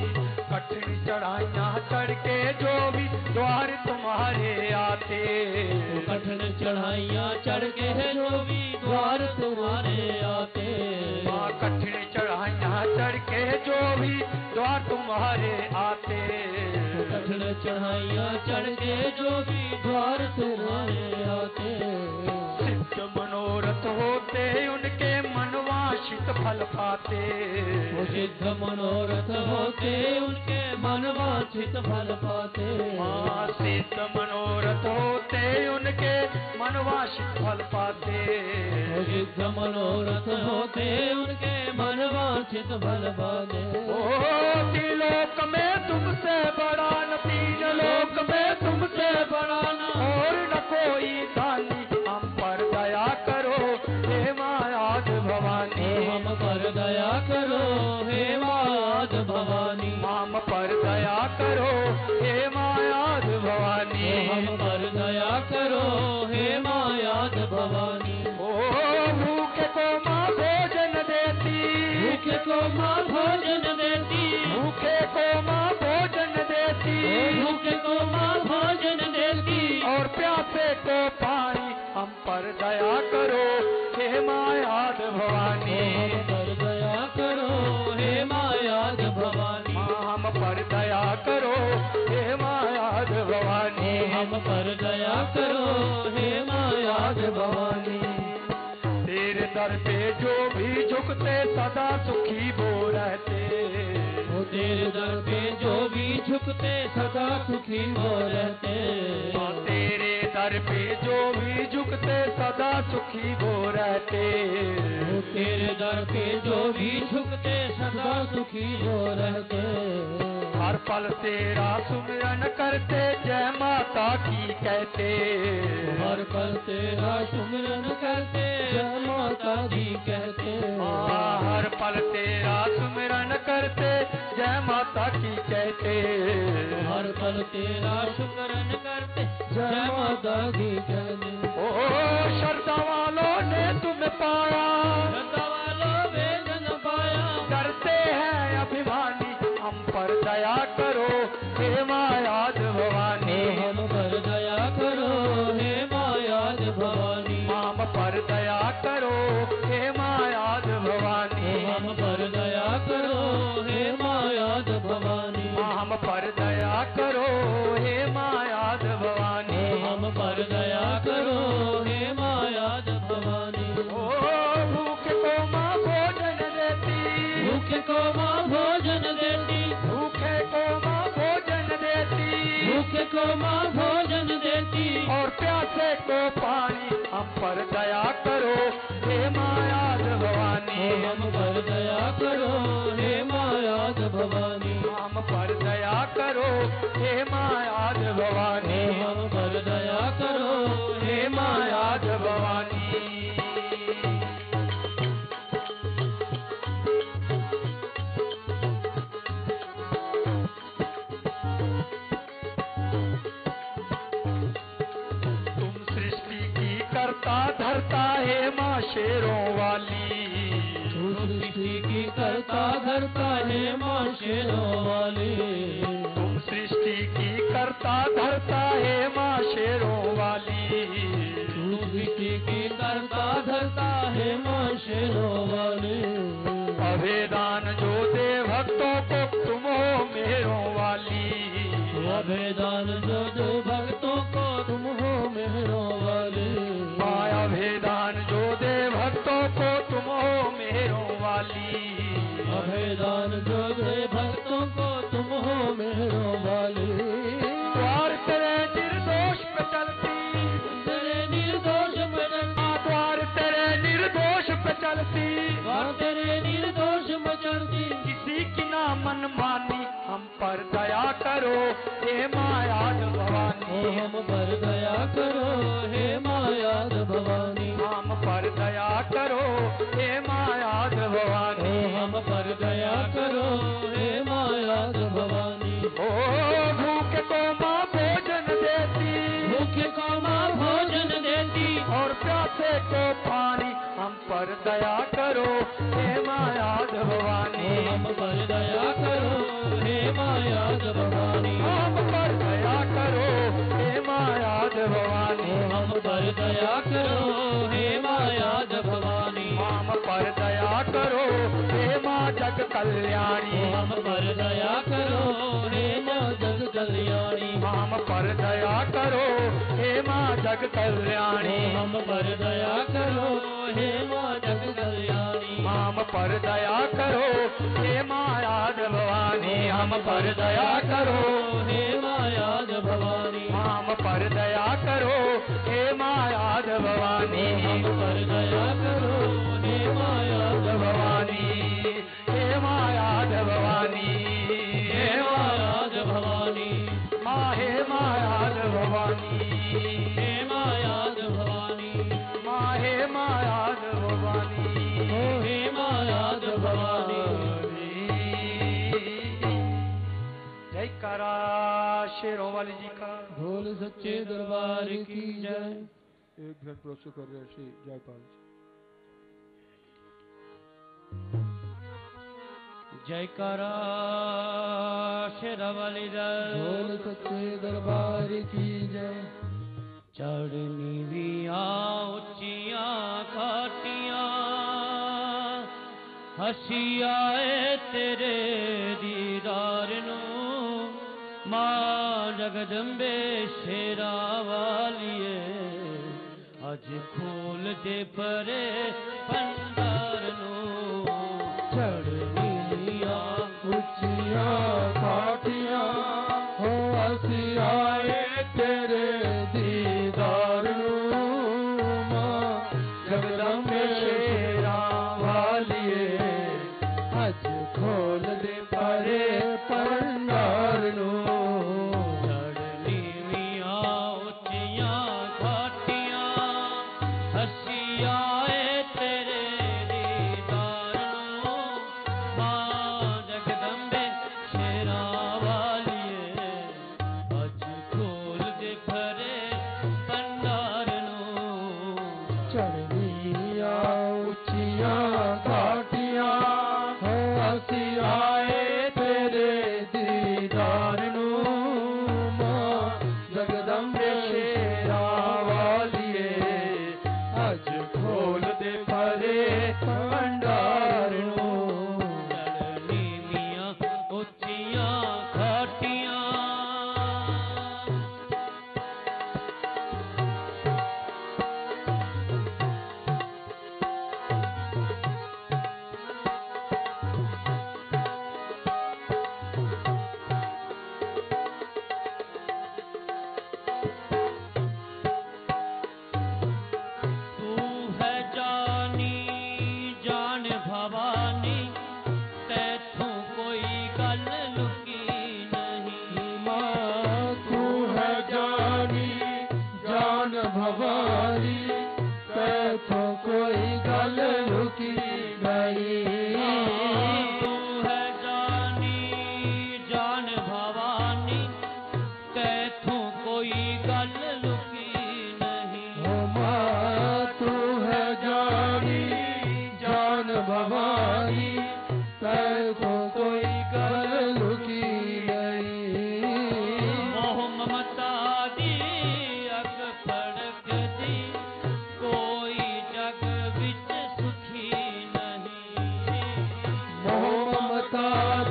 कठिन चढ़ाइयाँ चढ़ के जो भी द्वार तुम्हारे आते, कठिन चढ़ाइयाँ चढ़ के जो भी द्वार तुम्हारे आते। माँ कठिन चढ़ाइयाँ चढ़ के जो भी द्वार तुम्हारे आते, कठिन चढ़ाइयाँ चढ़ के जो भी द्वार तुम्हारे आते। सिद्ध मनोरथ होते उनके मनवांछित फल पाते, सिद्ध मनोरथ होते उनके मनवांछित फल पाते। माँ सिद्ध मनोरथ होते उनके मनवांछित फल पाते, सिद्ध मनोरथ होते उनके मनवांछित फल पाते। ओ त्रिलोक में तुमसे बड़ा न तीन लोक में तुमसे बड़ा न और न कोई दानी हम पर दया करो, हे माँ याद भवानी। हम पर दया करो, हे माँ याद भवानी। हम पर दया करो, हे माँ याद भवानी। हम पर दया करो, हे माँ याद भवानी। ओ भूखे को माँ भोजन देती, भूखे को माँ भोजन देती, भूखे को माँ भोजन देती, भूखे को माँ भोजन देती, और प्यासे को पानी हम पर दया करो, हे माँ याद भवानी। हम पर दया करो, हे माँ याद भवानी। हम पर दया करो, हे माँ याद भवानी। हम पर दया करो, हे माँ याद भवानी। तेरे दर पे जो भी झुकते सदा सुखी वो रहते, वो तेरे दर पे जो भी झुकते सदा सुखी वो रहते। हाँ, तेरे दर पे जो भी झुकते सदा सुखी वो रहते, वो तेरे दर पे जो भी झुकते सदा सुखी वो रहते। हर पल तेरा सुमिरन करते जय माता की कहते, हर पल तेरा सुमिरन करते जय माता दी कहते। हाँ, हर पल तेरा सुमिरन करते जय माता की कहते, हर पल तेरा सुमिरन करते जय माता दी कहते। ओ श्रद्धा वालों ने तुम्हें पाया, श्रद्धा वालों वेद न पाया, करते हैं अभिमानी हम पर दया करो, हे माँ याद भवानी। हम पर दया करो, हे माँ याद भवानी। हम पर दया करो, हे माँ याद भवानी। हम पर दया करो, हे माँ याद भवानी। हम पर दया करो, हे माँ याद भवानी। हम पर दया करो, हे माँ याद भवानी। ओ भूखे को माँ भोजन देती, भूखे को माँ भोजन देती, भूखे को माँ भोजन देती, भूखे को माँ भोजन देती, और प्यासे को पानी हम पर दया करो, हे माँ याद भवानी। हम पर दया करो, हे माँ याद भवानी। हम पर दया करो, हे माँ याद भवानी। हम पर दया करो, हे माँ याद भवानी। तुम सृष्टि की करता धरता है माँ शेरों वाली, तू सृष्टि की करता धरता है माँ शेरों वाली। तुम सृष्टि की करता धरता है माँ शेरों वाली, तू सृष्टि की करता धरता है शेरों वाली। अभेदान जो दे भक्तों को तुम हो मेरों वाली। अभेदान जो दे भक्तों को तुम हो मेरों वाली। माया भेदान जो दे भक्तों को तुम हो मेरों वाली। अभेदान जो दे भक्तों को तुम हो मेरों वाली। द्वार तेरे निर्दोष पे चलती, तेरे निर्दोष पे चलती, द्वार तेरे निर्दोष पे चलती, द्वार तेरे निर्दोष पे चलती। किसी की ना मन मानी हम पर दया करो हे मायाद भवानी। ओ हम पर दया करो हे मायाद भवानी। हम पर दया करो हे मायाद भवानी। ओ हम पर दया करो हे मायाद भवानी। ओ भूखे को माँ भोजन देती, भूखे को माँ भोजन देती, और प्यासे को पानी हम पर दया करो हे मायाद भवानी। ओ हम पर दया करो हे मायाद भवानी। हम पर दया करो हे मायाद भवानी। ओ हम पर दया करो हे मायाद भवानी। हम पर दया करो हे माँ जग कल्याणी। ओ हम पर दया करो हे माँ जग कल्याणी। हम पर दया करो हे माँ जग कल्याणी। ओ हम पर दया करो हे माँ जग कल्याणी। हम पर दया करो हे मायाद भवानी। हम पर दया करो हे मायाद भवानी। हम पर दया करो हे मायाद भवानी। हम पर दया करो हे मायाद भवानी हे मायाद भवानी। हे मायाद भवानी। माँ हे मायाद भवानी। हे मायाद भवानी। माँ हे मायाद भवानी। ओ हे मायाद भवानी। जय करा शेरों वाली जी का। बोल सच्चे दरबार की जय। एक घन प्रोत्सव कर रहे श्री जयपाल जी। जयकारा शेरावाली जय। बोल सच्चे दरबार की जय। चढ़नी विया उच्चिया काटिया, हसी आए तेरे दीदार नू। मां जगदंबे शेरा वालिए, अज खोल दे परे भंडार नू। चढ़नी विया उच्चिया काटिया, हो हसी आए तेरे दीदार नू। मां जगदंबे शेरा वालिए, अज खोल दे परे भंडार नू। चढ़नी विया उच्चिया काटिया, हसी आए तेरे दीदार नू। मां जगदंबे शेरा वालिए, अज खोल दे परे भंडार नू। चढ़निया उच्चिया काटिया, हसी आए तेरे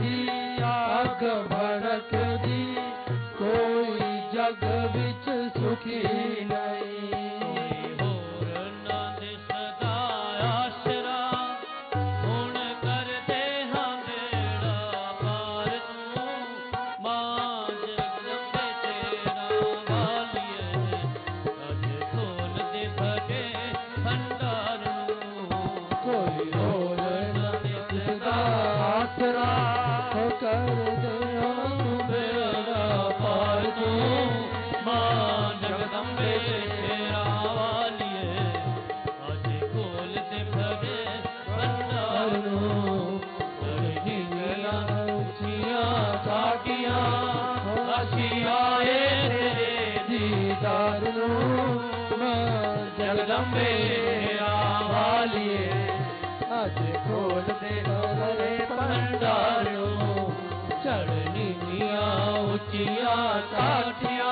दी अग भड़कदी, कोई जग विच सुखी नहीं। होर ना दिसदा आसरा, हुण करदे हां बेड़ा पार तूं, मां जगदंबे तेरा वालिए, अज खोल दे भगे भंडार नूं। कोई होर न दिसदा आसरा, हो कर दे हां बेड़ा पार तूं, मां जगदंबे तेरा वालिए, अज खोल दे भगे भंडार नूं। नीलियां ऊंचियां घाटियां, ਅਸੀਂ ਆਏ ਤੇਰੇ दीदार नूं, मां ਜਗਦੰਬੇ ਤੇਰਾ ਵਾਲੀਏ, अज खोल दे हरे भंडार नूं। ਚੜ੍ਹਨੀਆਂ ਉੱਚੀਆਂ ਕਾਠੀਆਂ,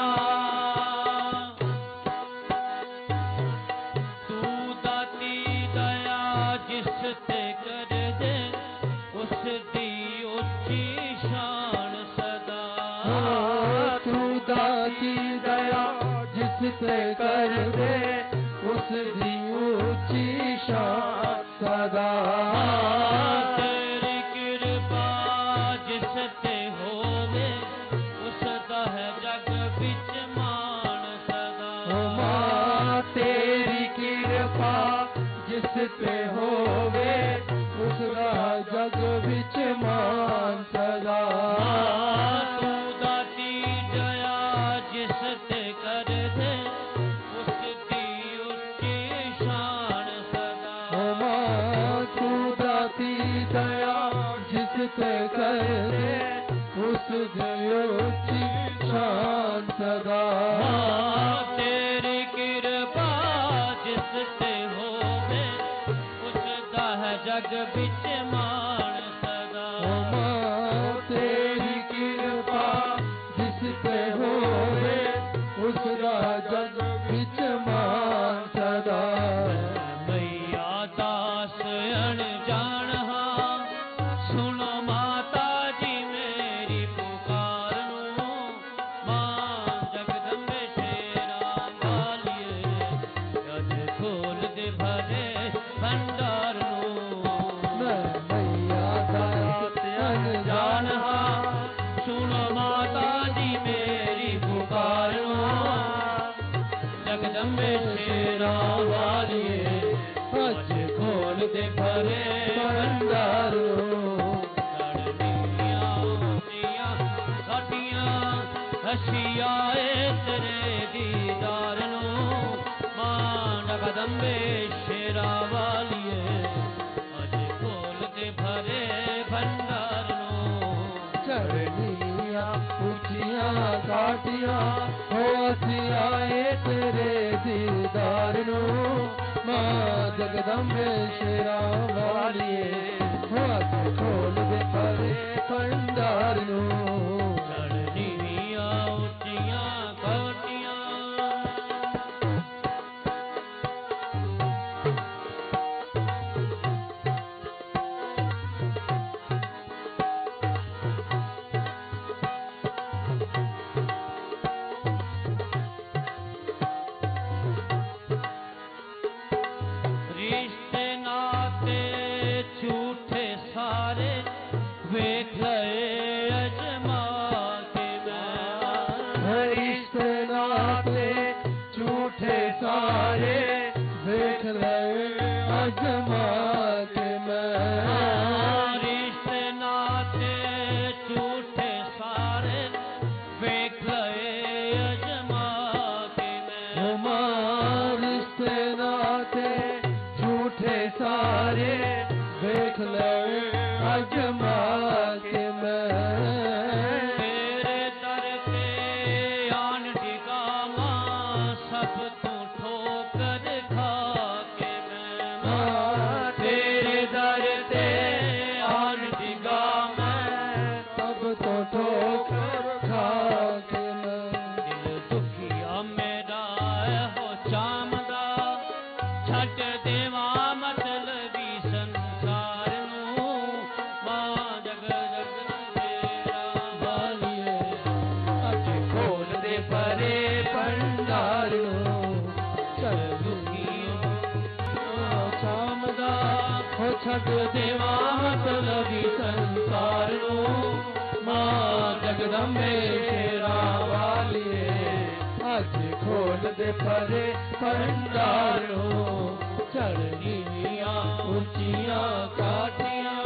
ਤੂੰ ਦਾਤੀ ਦਇਆ ਜਿਸ ਤੇ ਕਰਦੇ, ਉਸ ਦੀ ਉੱਚੀ ਸ਼ਾਨ ਸਦਾ। तू दाती दया जिस ते कर दे, उस दी ऊंची शान सदा। ਤੇਰੀ ਕਿਰਪਾ ਜਿਸ ਤੇ ਹੋਵੇ, ਉਸ ਦਾ ਹੈ ਜਗ ਵਿੱਚ ਮਾਣ ਸਦਾ। मां तेरी कृपा जिस ते होवे, उसदा जग विच मान सदा। ਤੂੰ ਦਾਤੀ ਦਇਆ ਜਿਸ ਤੇ ਕਰਦੇ, ਉਸ ਦੀ ਉੱਚੀ ਸ਼ਾਨ ਸਦਾ। मां तू दाती दया जिस ते कर दे, उस दी ऊंची शान सदा। ਤੇਰੀ ਕਿਰਪਾ ਜਿਸ ਤੇ ਹੋਵੇ, ਉਸ ਦਾ ਹੈ ਜਗ ਵਿੱਚ ਮਾਣ ਸਦਾ। मां तेरी कृपा जिस ते होवे, उसदा जग विच मान सदा। मैया दास अनजान हां, सुनो माता जी मेरी पुकार नूं, मां जगदंबे तेरा वालिए, अज खोल दे भरे भंडार नूं। मैं मैया दास अनजान हां, सुनो माता जी मेरी पुकार नूं, जगदंबे तेरा वालिए, अज खोल दे भरे भंडार। ਚੜ੍ਹਨੀਆਂ ਉੱਚੀਆਂ ਘਾਟੀਆਂ, ਅਸੀਂ ਆਏ ਤੇਰੇ ਦੀਦਾਰ ਨੂੰ, ਮਾਂ ਜਗਦੰਬੇ ਸ਼ੇਰਾ ਵਾਲੀਏ, ਅੱਜ ਖੋਲ ਦੇ ਭਰੇ ਭੰਡਾਰ ਨੂੰ। चढ़निया ऊंचियां घाटियां, हो असी आए तेरे दीदार नूं, मां जगदंबे शेरा वालिए, हो असी खोल दे भरे भंडार नूं। ਚੜ੍ਹਨੀਆਂ ਉੱਚੀਆਂ ਘਾਟੀਆਂ, ਰਿਸ਼ਤੇ ਨਾਤੇ ਝੂਠੇ ਸਾਰੇ ਵੇਖ ਲਏ ਅਜਮਾ ਕੇ ਮੈਂ। रिश्ते नाते झूठे सारे देख ले अजमा के मैं। ਰਿਸ਼ਤੇ ਨਾਤੇ ਝੂਠੇ ਸਾਰੇ ਵੇਖ ਲਏ ਅਜਮਾ ਕੇ ਮੈਂ। हमारे रिश्ते नाते झूठे सारे देख ले अजमा के मैं। जगत देवा मतलबी संसार नो मां जगदम्बे शेरा वालिए अज खोल दे परे भंडार नो चढ़निया ऊंचिया काटिया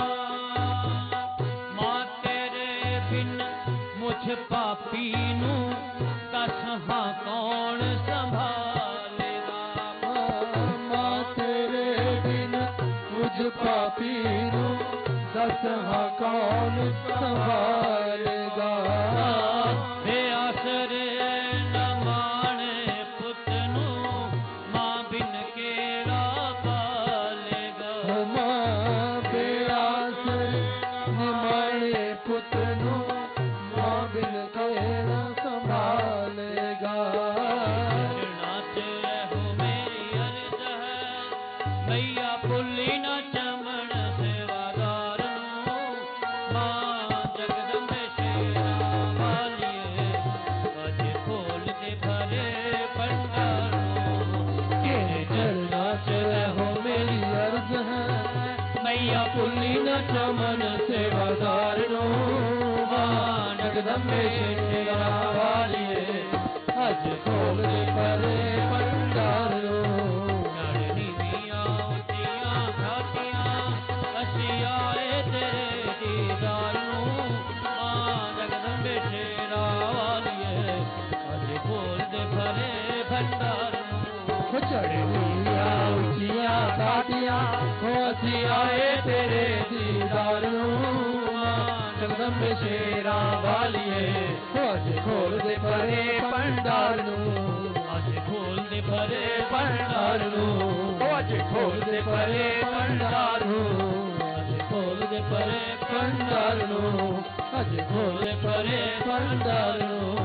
मां तेरे बिन मुझ पापी नू दस हां कौन संभालेगा मां तेरे बिन मुझ पापी नू दस हां कौन संभालेगा बे आसरे न माने पुत नू मां बिन केड़ा पालेगा मां बे आसरे न माने पुत नू मां बिन केड़ा संभालेगा नाच रहो मेरी अर्ज है मैया पुली न चमन सेवादार नू मां जगदम्बे शेरा वालिए अज खोल दे भरे भंडार तेरे चरना चले हो मेरी अर्ज है मैया पुली न चमन सेवादार नो मां जगदम्बे शेरा वालिए अज खोल दे परे भंडार नो नड़नी मियां ऊंचियां घाटियां असी आए तेरे दीदार नू मां जगदम्बे शेरा वालिए अज खोल दे भरे भंडार नू चढ़निया ऊंचिया काटिया हो असी आए तेरे दीदार नो जगदम्बे शेरा वालिए हो अज खोल दे परे भंडार नो अज खोल दे भरे भंडार नो हो अज खोल दे परे भंडार नो अज खोल दे भरे भंडार नो अज खोल दे परे भंडार नो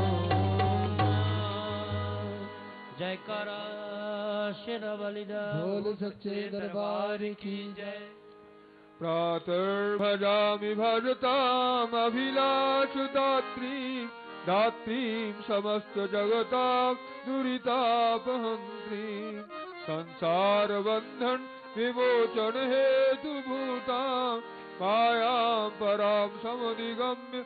जयकारा शेरा वाली दा बोल सच्चे दरबार की जय प्रातर्भजामि भजताम् अभिलाषदात्रीं दात्रीं समस्त जगतां दुरितापहन्त्रीं संसार बंधन विमोचन हेतु भूतां मायां परां समधिगम्य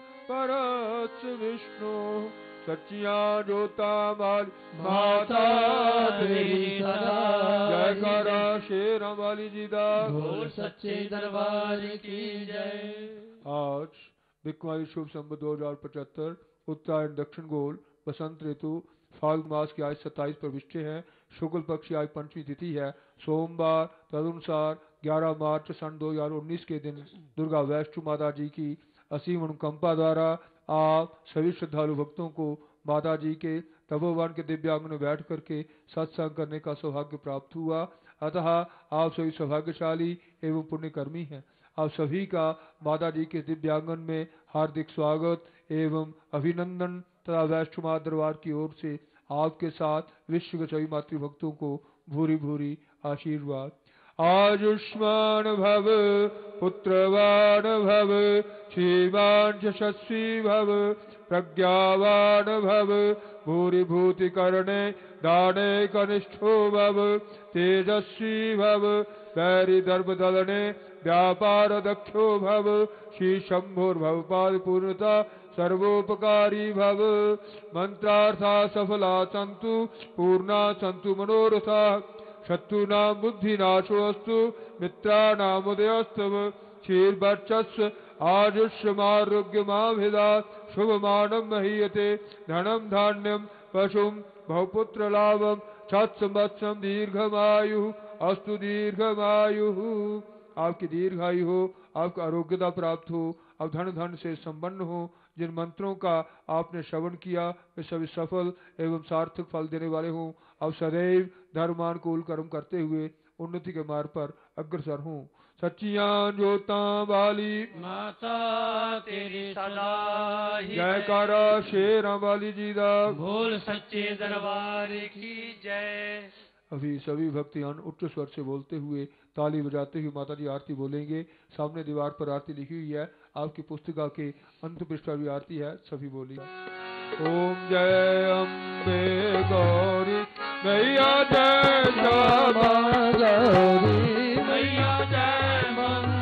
परस्य विष्णु सच्चियां जोता माल माता तेरी सदा जयकारा शेरा वाली जी दा बोल सच्चे दरबार की जय आज बिकवाई शुभ संवत दो हजार पचहत्तर उत्तरायण दक्षिण गोल बसंत ऋतु फाल्गुन मास की आज सत्ताईस प्रविष्टि है शुक्ल पक्ष की आज पंचमी तिथि है सोमवार तदनुसार ग्यारह मार्च सन दो हजार उन्नीस के दिन दुर्गा वैष्णो माता जी की असीम अनुकंपा द्वारा आप सभी श्रद्धालु भक्तों को माता जी के तपोवन के दिव्यांगन में बैठ करके सत्संग करने का सौभाग्य प्राप्त हुआ। अतः आप सभी सौभाग्यशाली एवं पुण्यकर्मी हैं। आप सभी का माता जी के दिव्यांगन में हार्दिक स्वागत एवं अभिनंदन तथा वैष्णो माता दरबार की ओर से आपके साथ विश्व के सभी मातृभक्तों को भूरी भूरी आशीर्वाद। आयुष्मान भव पुत्रवान भव श्रीमान यशस्वी भव प्रज्ञावान भव भूरिभूति करणे दाने कनिष्ठो भव तेजस्वी भव वैरी दर्भ दलने व्यापार दक्षो भव श्री शंभुर्भव पाद पूर्णता सर्वोपकारी भव मंत्रार्था सफला सन्तु पूर्णा सन्तु मनोरथा शत्रुनां बुद्धिनाशोऽस्तु मित्राणामुदयस्तव क्षीरवर्चस्व आयुष्यमारोग्यमाभिधा शुभमानं महीयते धनं धान्यं पशुं बहुपुत्रलाभं छत्संवत्सरं दीर्घमायुः अस्तु दीर्घमायुः। आपकी दीर्घायु हो, आपको आरोग्यता प्राप्त हो, आप धन धन से संपन्न हो। जिन मंत्रों का आपने श्रवण किया वे सभी सफल एवं सार्थक फल देने वाले हों। अब सदैव धर्मानुकूल कर्म करते हुए उन्नति के मार्ग पर अग्रसर हूँ। सच्चियां जोता वाली माता तेरी सदा ही जयकारा शेरा वाली जी दा बोल सच्चे दरबार की जय। अभी सभी भक्तियान उच्च स्वर से बोलते हुए ताली बजाते हुए माता जी आरती बोलेंगे। सामने दीवार पर आरती लिखी हुई है, आपकी पुस्तिका के अंत पृष्ठ भी आरती है, सभी बोलिए। ओम जय अम्बे गौरी मैया जय श्यामा गौरी मैया जय मंगल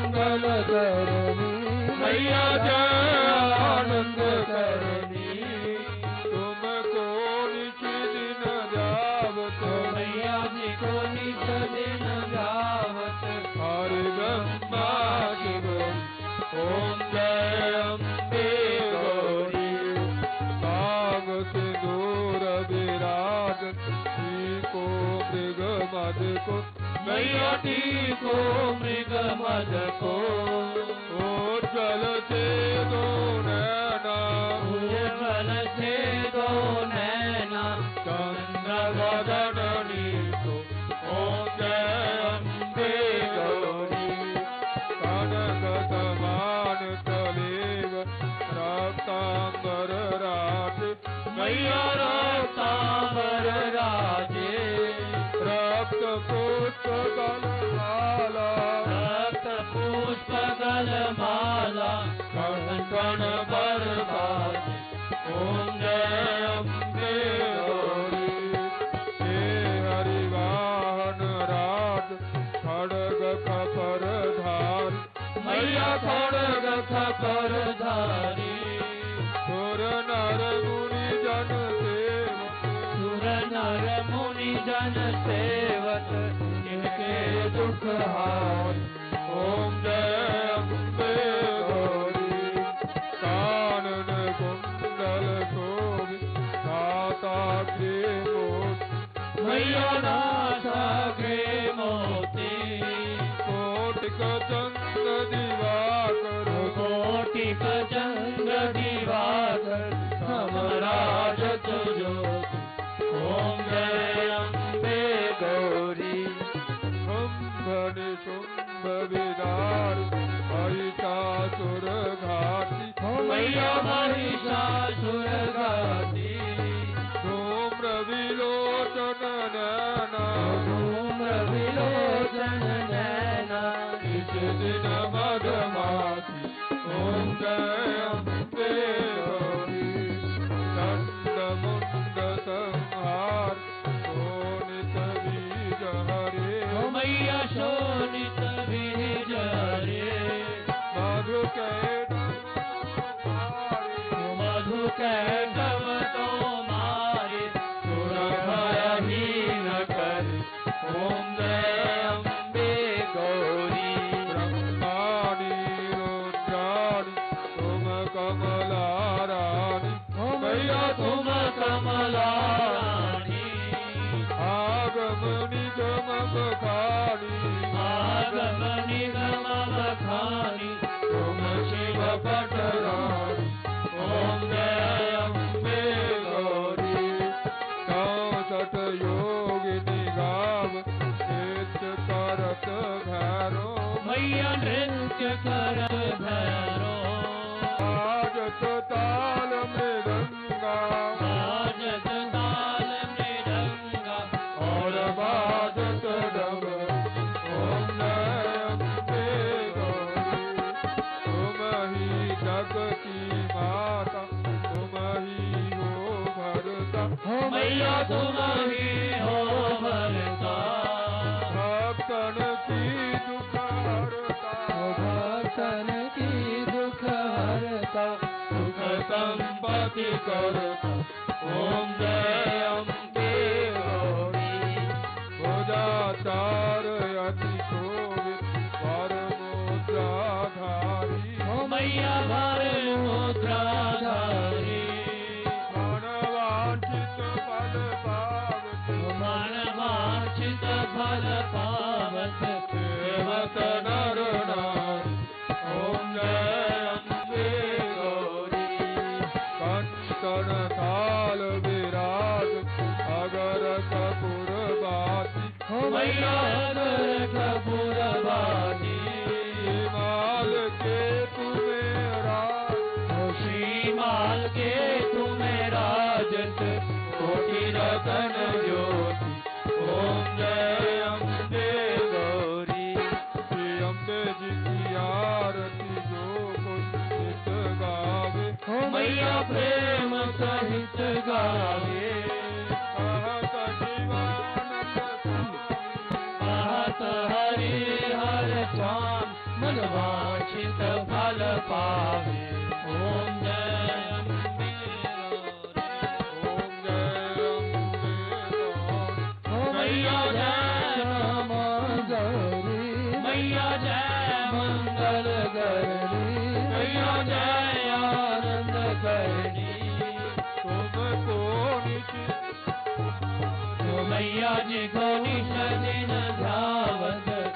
हाथी को मृग मद को उज्जवल से दो नैना उज्ज्वल से दो नैना चंद्र वदन नीतो ओम जय अम्बे गौरी कनक समान कलेव रक्तांबर राजे मैया रक्तांबर राजे रक्त पुष्प गलमाला रक्त पुष्प गलमाला कण कण बरसाते ओम जय अम्बे गौरी हे हरिवाहन राज खड़ग खपर धार मैया खड़ग खपर धारी सुर नर मुनि जन सेवक सुर नर मुनि जन सेवक इनके दुख हार ओम जय अम्बे गौरी कानन कुंडल शोभित नासा मोट मैया नासा ग्रे मोती कोटिक चंद्र दिवाकर कोटिक चंद्र दिवाकर समराजत ज्योति ओम जय अम्बे गौरी शुंभ निशुंभ विदार महिषासुर घाटी मैया महिषासुर घाती धूम्र विलोचन नैना धूम्र विलोचन नैना इस दिन मधमासी ओम जय अम्बे गौरी दंड मुंड संहार शोणित बीज हरे मैया शोणित बीज हरे मधु के मधु कैटव तो मारे सुर भयहीन कर ओम जय अम्बे गौरी ब्रह्माणि रुद्राणि तुम कमला रानी मैया तुम कमला रानी आगम निगम बखानी आगम निगम बखानी तुम शिव पटरानी ओम जय अम्बे गौरी चौसठ योगिनी गाव नृत्य करत भैरो मैया नृत्य कर भैरो आजत ताल मृदंगा बाजत ताल मृदंगा और बाजत डमरू ओम जय अम्बे गौरी तुम ही जग की माता तुम ही हो भरता मैया तुम ही हो भरता भक्तन की दुख हरता भक्तन की दुख हरता सुख संपत्ति करता ओम जय अम्बे गौरी भुजाचार अति शोभित परमोद्राधारी मैया भर मुद्राधारी मनवांछित फल पावत मन वांछित फल पावत सेवत नर नारी ओम जय अम्बे गौरी कंचन थाल विराज अगर कपूर बाती मैया अगर कपूर बाती माल के तुम्हें राज श्रीमाल के तुम्हें राजत कोटि रतन ज्योति ओम जय अम्बे गौरी श्री अम्बे जी की आरती जो कोई नित गावे मैया प्रेम सहित गावे कहत जीवानंद कहत हरि हर चान मन वांछित फल पावे ओम जय अम्बे गौरी ओम जय अम्बे गौरी मैया जय राम गौरी मैया जय मंगल गौरी मैया जय आनंद गौरी तुमको निश्चित मैया जी को निश दिन ध्यावत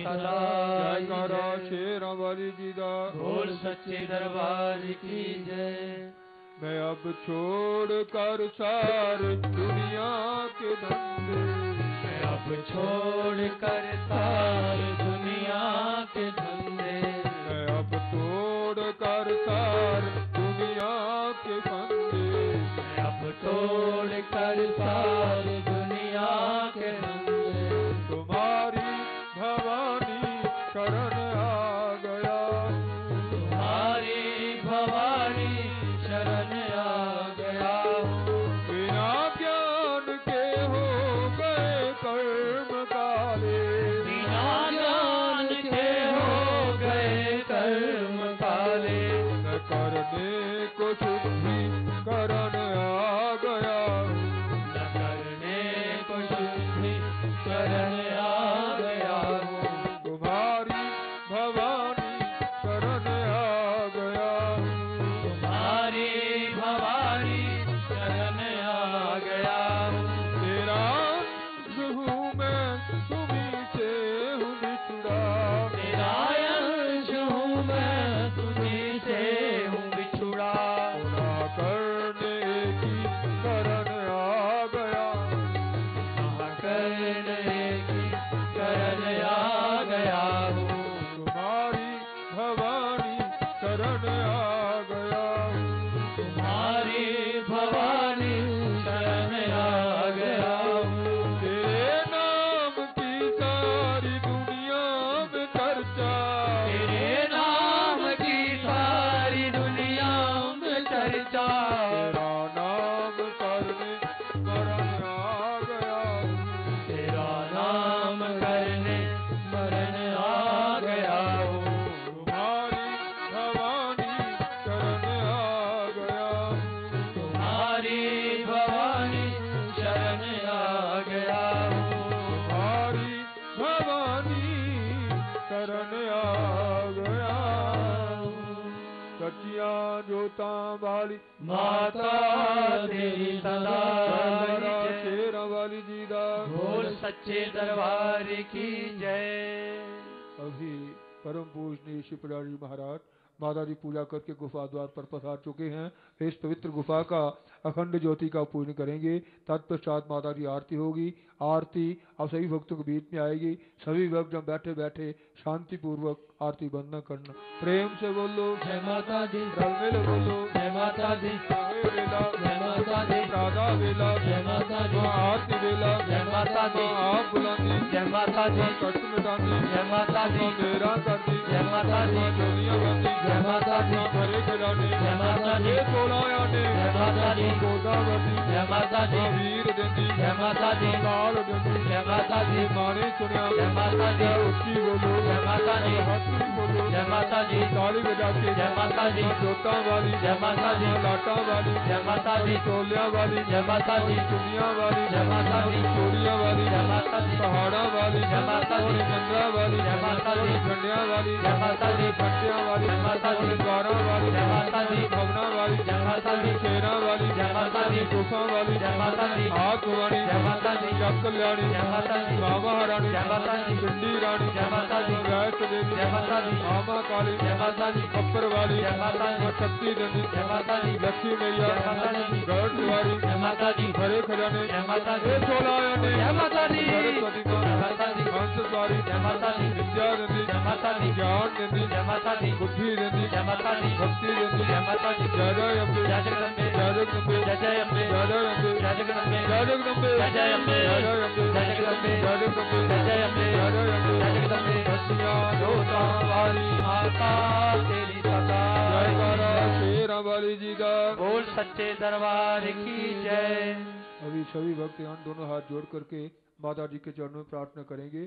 सदा जयकारा शेरा वाली जी दा बोल सच्चे दरबार की जय। मैं अब छोड़ कर सारे दुनिया के धंधे, मैं अब छोड़ कर सारे दुनिया के धंधे, मैं अब तोड़ कर सारे दुनिया के फंदे, मैं अब तोड़ कर सारे दुनिया के धंधे, तुम्हारी भवानी शरण आ गया, तुम्हारी भवानी शरण आ गया। बिना ज्ञान के हो गए कर्म काले, बिना ज्ञान के हो गए कर्म काले, न करने को शुद्धि करण आ गया, न करने को शुद्धि करण आ गया। तुम्हारी भवानी शरण आ गया, तुम्हारी भवानी शरण आ गया। तेरा अंश हूँ मैं तुम्हीं से हूँ बिछुड़ा, तेरा अंश हूँ मैं तुम्हीं से हूँ बिछुड़ा, पूरा करने की करण आ गया, कहाँ करने की करण आ गया हूँ। तुम्हारी भवानी शरण आ गया, तुम्हारी भवानी शरण आ गया हूँ। तेरे नाम की सारी दुनिया में चर्चा, तेरे नाम की सारी दुनिया में चर्चा, तेरा नाम करने स्मरण आ गया, तेरा नाम करने स्मरण आ गया हूँ। तुम्हारी भवानी शरण आ गया, तुम्हारी भवानी शरण आ गया हूँ। तुम्हारी भवानी शरण आ गया, सचिया जोता वाली माता तेरी सदा जयकारा जय। शेरा वाली जी दा बोल सच्चे दरबार की जय। अभी परम पूजनीय श्री पुजारी महाराज माता जी पूजा करके गुफा द्वार पर पधार चुके हैं। इस पवित्र गुफा का अखंड ज्योति का पूजन करेंगे। तत्पश्चात माता जी आरती होगी। आरती अब सभी भक्तों के बीच में आएगी। सभी भक्त जब बैठे बैठे शांति पूर्वक आरती बंदना करना। प्रेम से बोलो जय माता दी, रल मिल बोलो जय माता दी, साहे वेला जय माता दी, राधा वेला जय माता दी, आरती वेला जय माता दी, आप बुलानी जय माता दी, कष्ट मिटानी जय माता दी, मेरा कर दी जय माता दी, दुनिया बंदी जय माता दी, भरे खिलाने जय माता दी, सोलाया ने जय माता दी, गोदावती जय माता दी, वीर देंदी जय माता दी, काल देंदी जय माता दी, माने सुनिया जय माता दी, उच्ची बोलो जय माता दी, हस्ती बोलो जय माता दी, ताली बजा के जय माता दी, जोता वाली जय माता दी, लाटा वाली जय माता दी, टोलिया वाली जय माता दी, दुनिया वाली जय माता दी, चोरिया वाली जय माता दी, पहाड़ा वाली जय माता दी, चंद्रा वाली जय माता दी, झंडिया वाली जय माता दी, घंटिया वाली जय माता दी, द्वारा वाली जय माता दी, भवना वाली जय माता दी, शेरा वाली जय माता दी, गुफा वाली जय माता दी, आग वाणी जय माता दी, जग कल्याणी जय माता दी, मामा रानी जय माता दी, पिंडी रानी जय माता दी, वैष्णो देवी जय माता दी, मामा काली जय माता दी, कप्पर वाली जय माता दी, शक्ति देवी जय माता दी, लक्ष्मी मैया जय माता दी, गढ़ द्वारी जय माता दी, भरे खजाने जय माता दी, सोलाया ने जय माता दी, सरस्वती जय माता दी, हंस द्वारी जय माता दी, विद्या देवी जय माता दी, ज्ञान देवी जय माता दी, बुद्धि देवी जय माता दी, भक्ति देवी जय माता दी, जय जय अम्बे जय जगदम्बे, जय जगदम्बे जय जय अम्बे, जय जय अम्बे जय जगदम्बे, जय जगदम्बे जय जय अम्बे, जय जय अम्बे जय जगदम्बे, जय जगदम्बे जय जय अम्बे, जय जय अम्बे जय जगदम्बे, सचिया जोता वाली माता तेरी सदा जयकारा शेरा वाली जी का बोल सच्चे दरबार की जय। अभी सभी भक्त यहाँ दोनों हाथ जोड़ करके माता जी के चरणों में प्रार्थना करेंगे।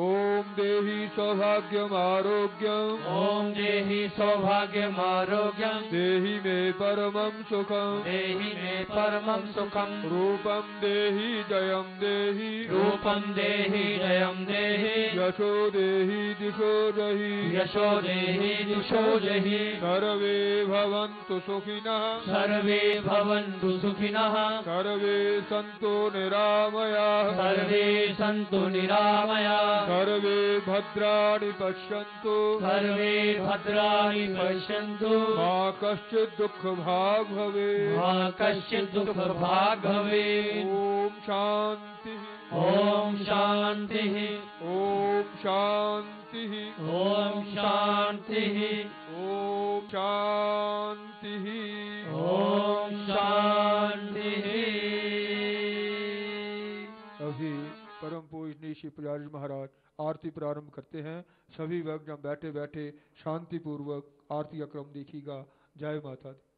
ओम देहि सौभाग्यम आरोग्यम ओम देहि सौभाग्यम आरोग्यम देहि मे परमं सुखम देहि मे परमं सुखम रूपम देहि जयम देहि रूपम देहि जयम देहि यशो देहि दिशो जहि यशो देहि दिशो जहि सर्वे भवन्तु सुखिनः सर्वे भवन्तु सुखिनः सर्वे सन्तु निरामयाः सर्वे सन्तु निरामयाः सर्वे भद्राणि पश्यन्तु सर्वे भद्राणि पश्यन्तु मा कश्चित् दुःखभाग् भवेत् मा कश्चित् दुःखभाग् भवेत्। ॐ शान्ति ॐ शान्तिः ॐ शान्तिः ॐ शान्तिः ॐ शान्तिः ॐ शान्तिः। अभी परम पूजनीय श्री पुजारी महाराज आरती प्रारंभ करते हैं। सभी भक्त जब बैठे बैठे शांति पूर्वक आरती का क्रम देखिएगा। जय माता दी।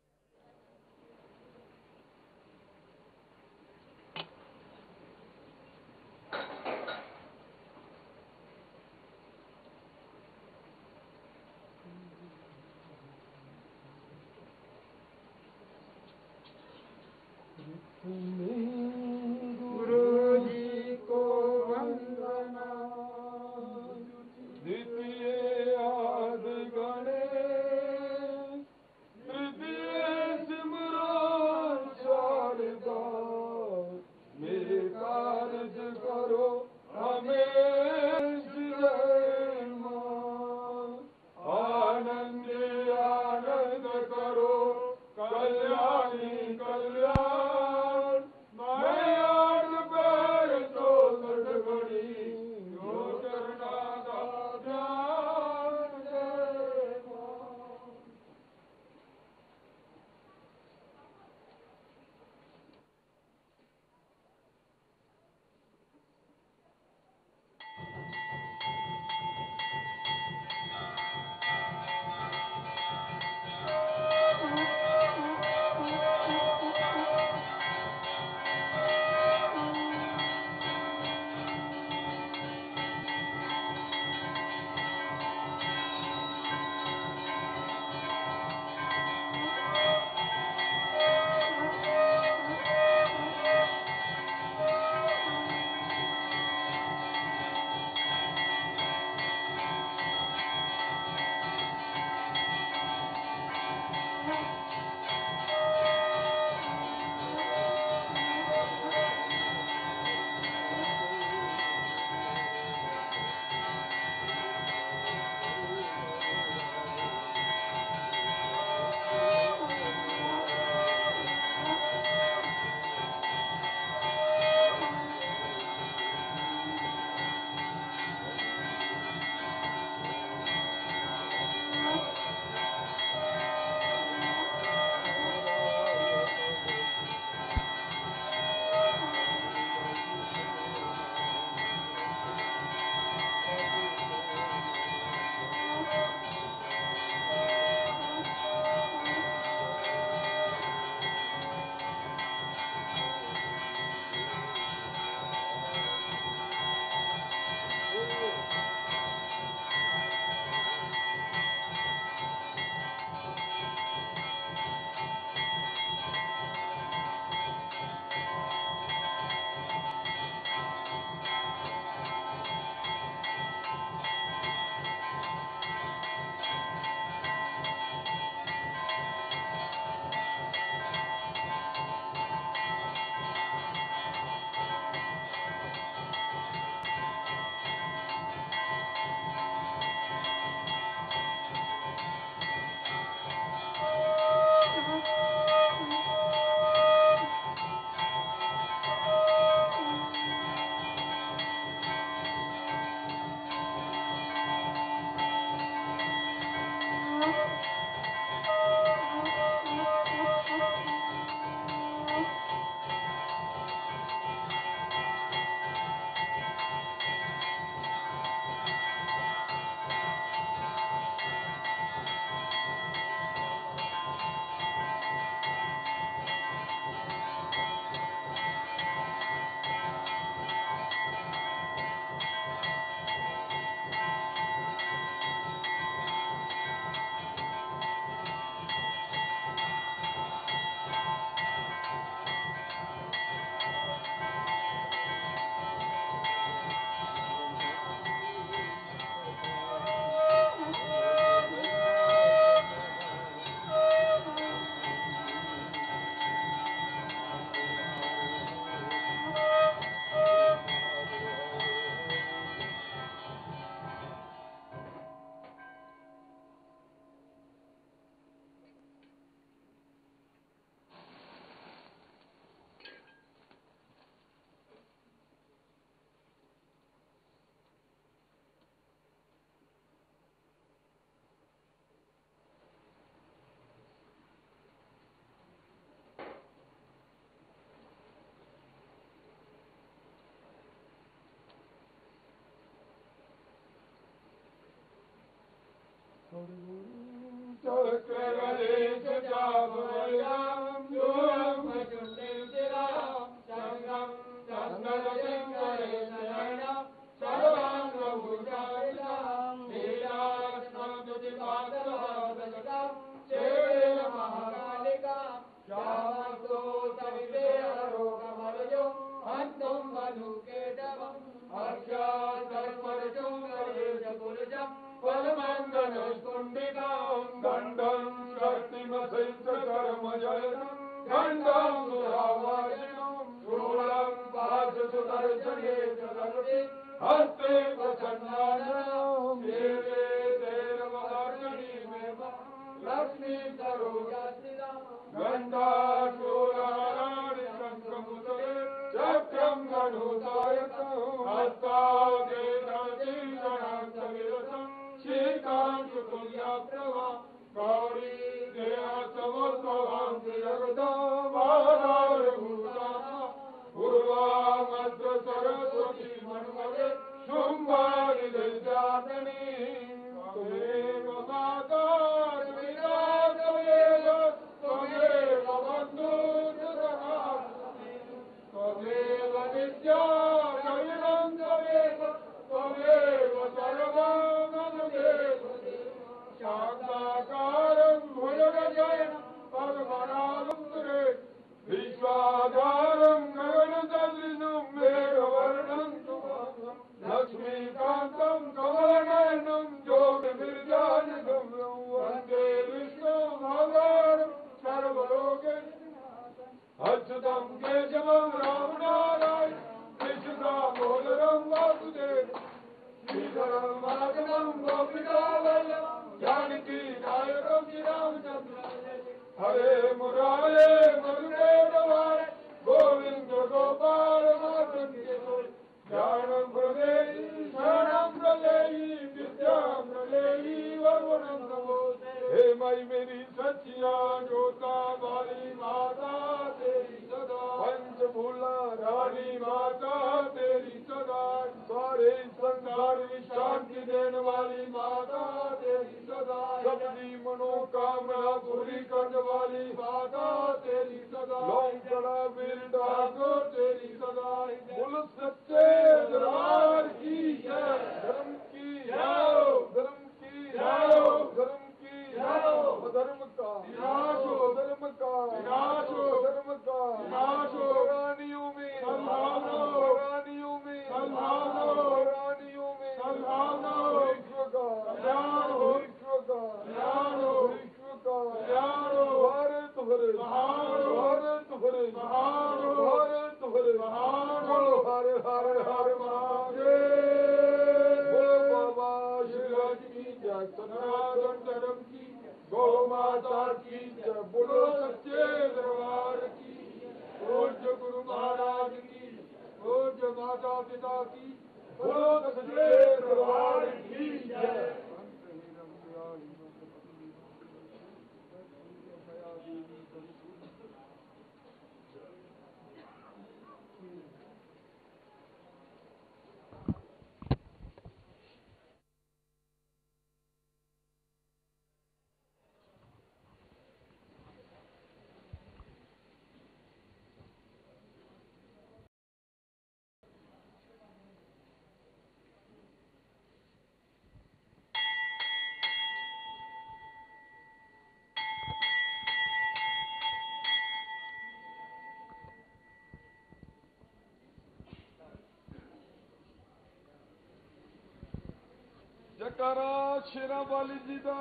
जयकारा शेरा वाली जी दा।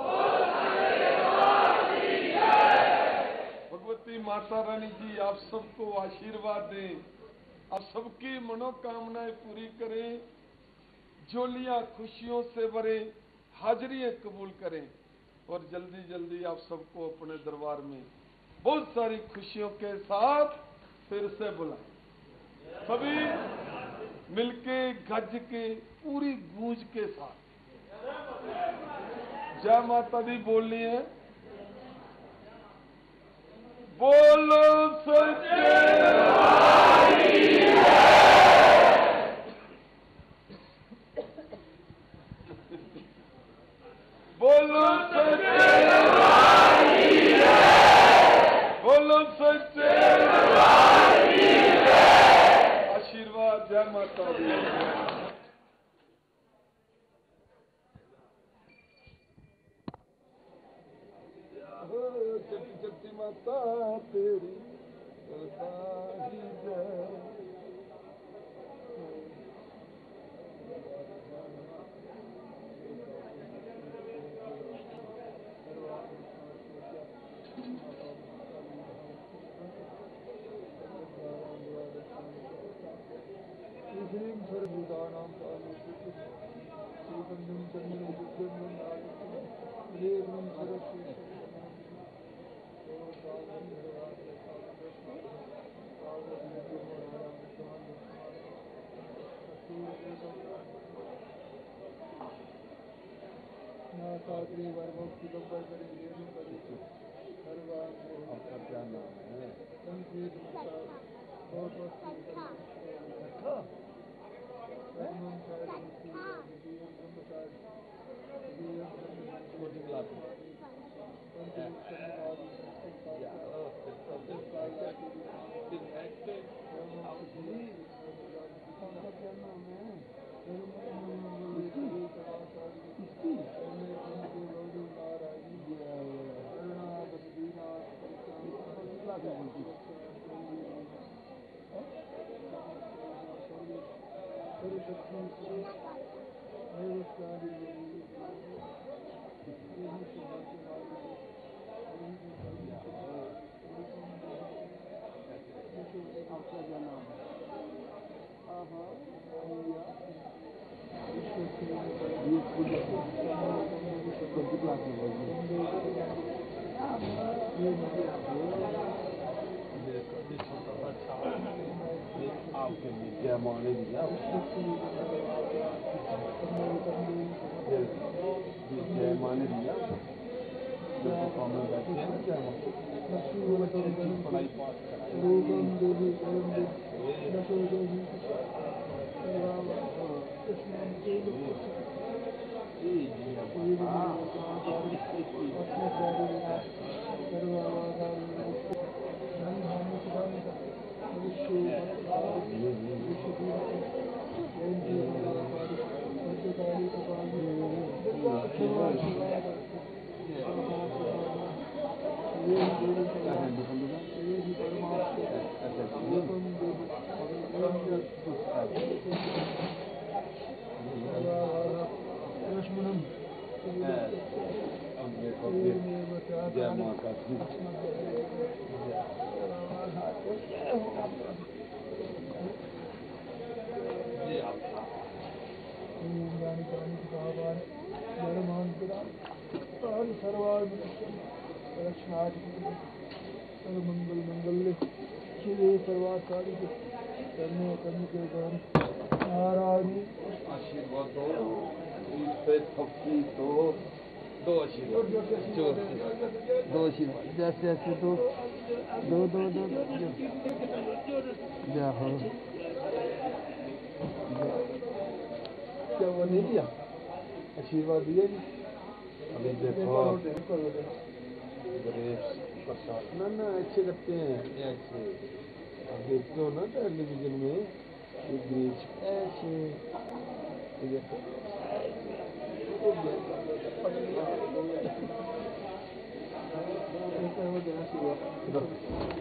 भगवती माता रानी जी आप सबको आशीर्वाद दें, आप सबकी मनोकामनाएं पूरी करें, झोलियां खुशियों से भरे, हाजरियां कबूल करें और जल्दी जल्दी आप सबको अपने दरबार में बहुत सारी खुशियों के साथ फिर से बुलाएं। सभी मिलके गज के पूरी गूंज के साथ जय माता दी बोलनी है। बोलो सच्चे बोलो सच्चे जय माता दी। शक्ति शक्ति माता तेरी सारी जय। श्रीं सर्वभूतानां पालयतु श्रीगन्धं चन्द्रं दुर्गन्धं आदित्यं लेवं सरस्वती नाथाग्रे वर्मोक्तिकं वर्गरे लेवं करेतु सर्वांगो आपका क्या नाम है? संकेत मुक्ता बहुत बहुत आपके विद्या माने दिया विद्या माने दिया पढ़ाई पास जय माता दी। सर्वमंगल मंगल्य शिवे सर्वाचार्य करने कर्म के गौर नारायण आशीर्वाद दो थपकी दो दो आशीर्वाद दो आशीर्वाद जैसे जैसे दो दो दो दो जय हो क्या वो नहीं दिया आशीर्वाद दिए अभी देखो ना ना अच्छे लगते हैं ऐसे आप देखते हो ना टेलीविजन में ये ग्रेच ऐसे हो जाना चाहिए।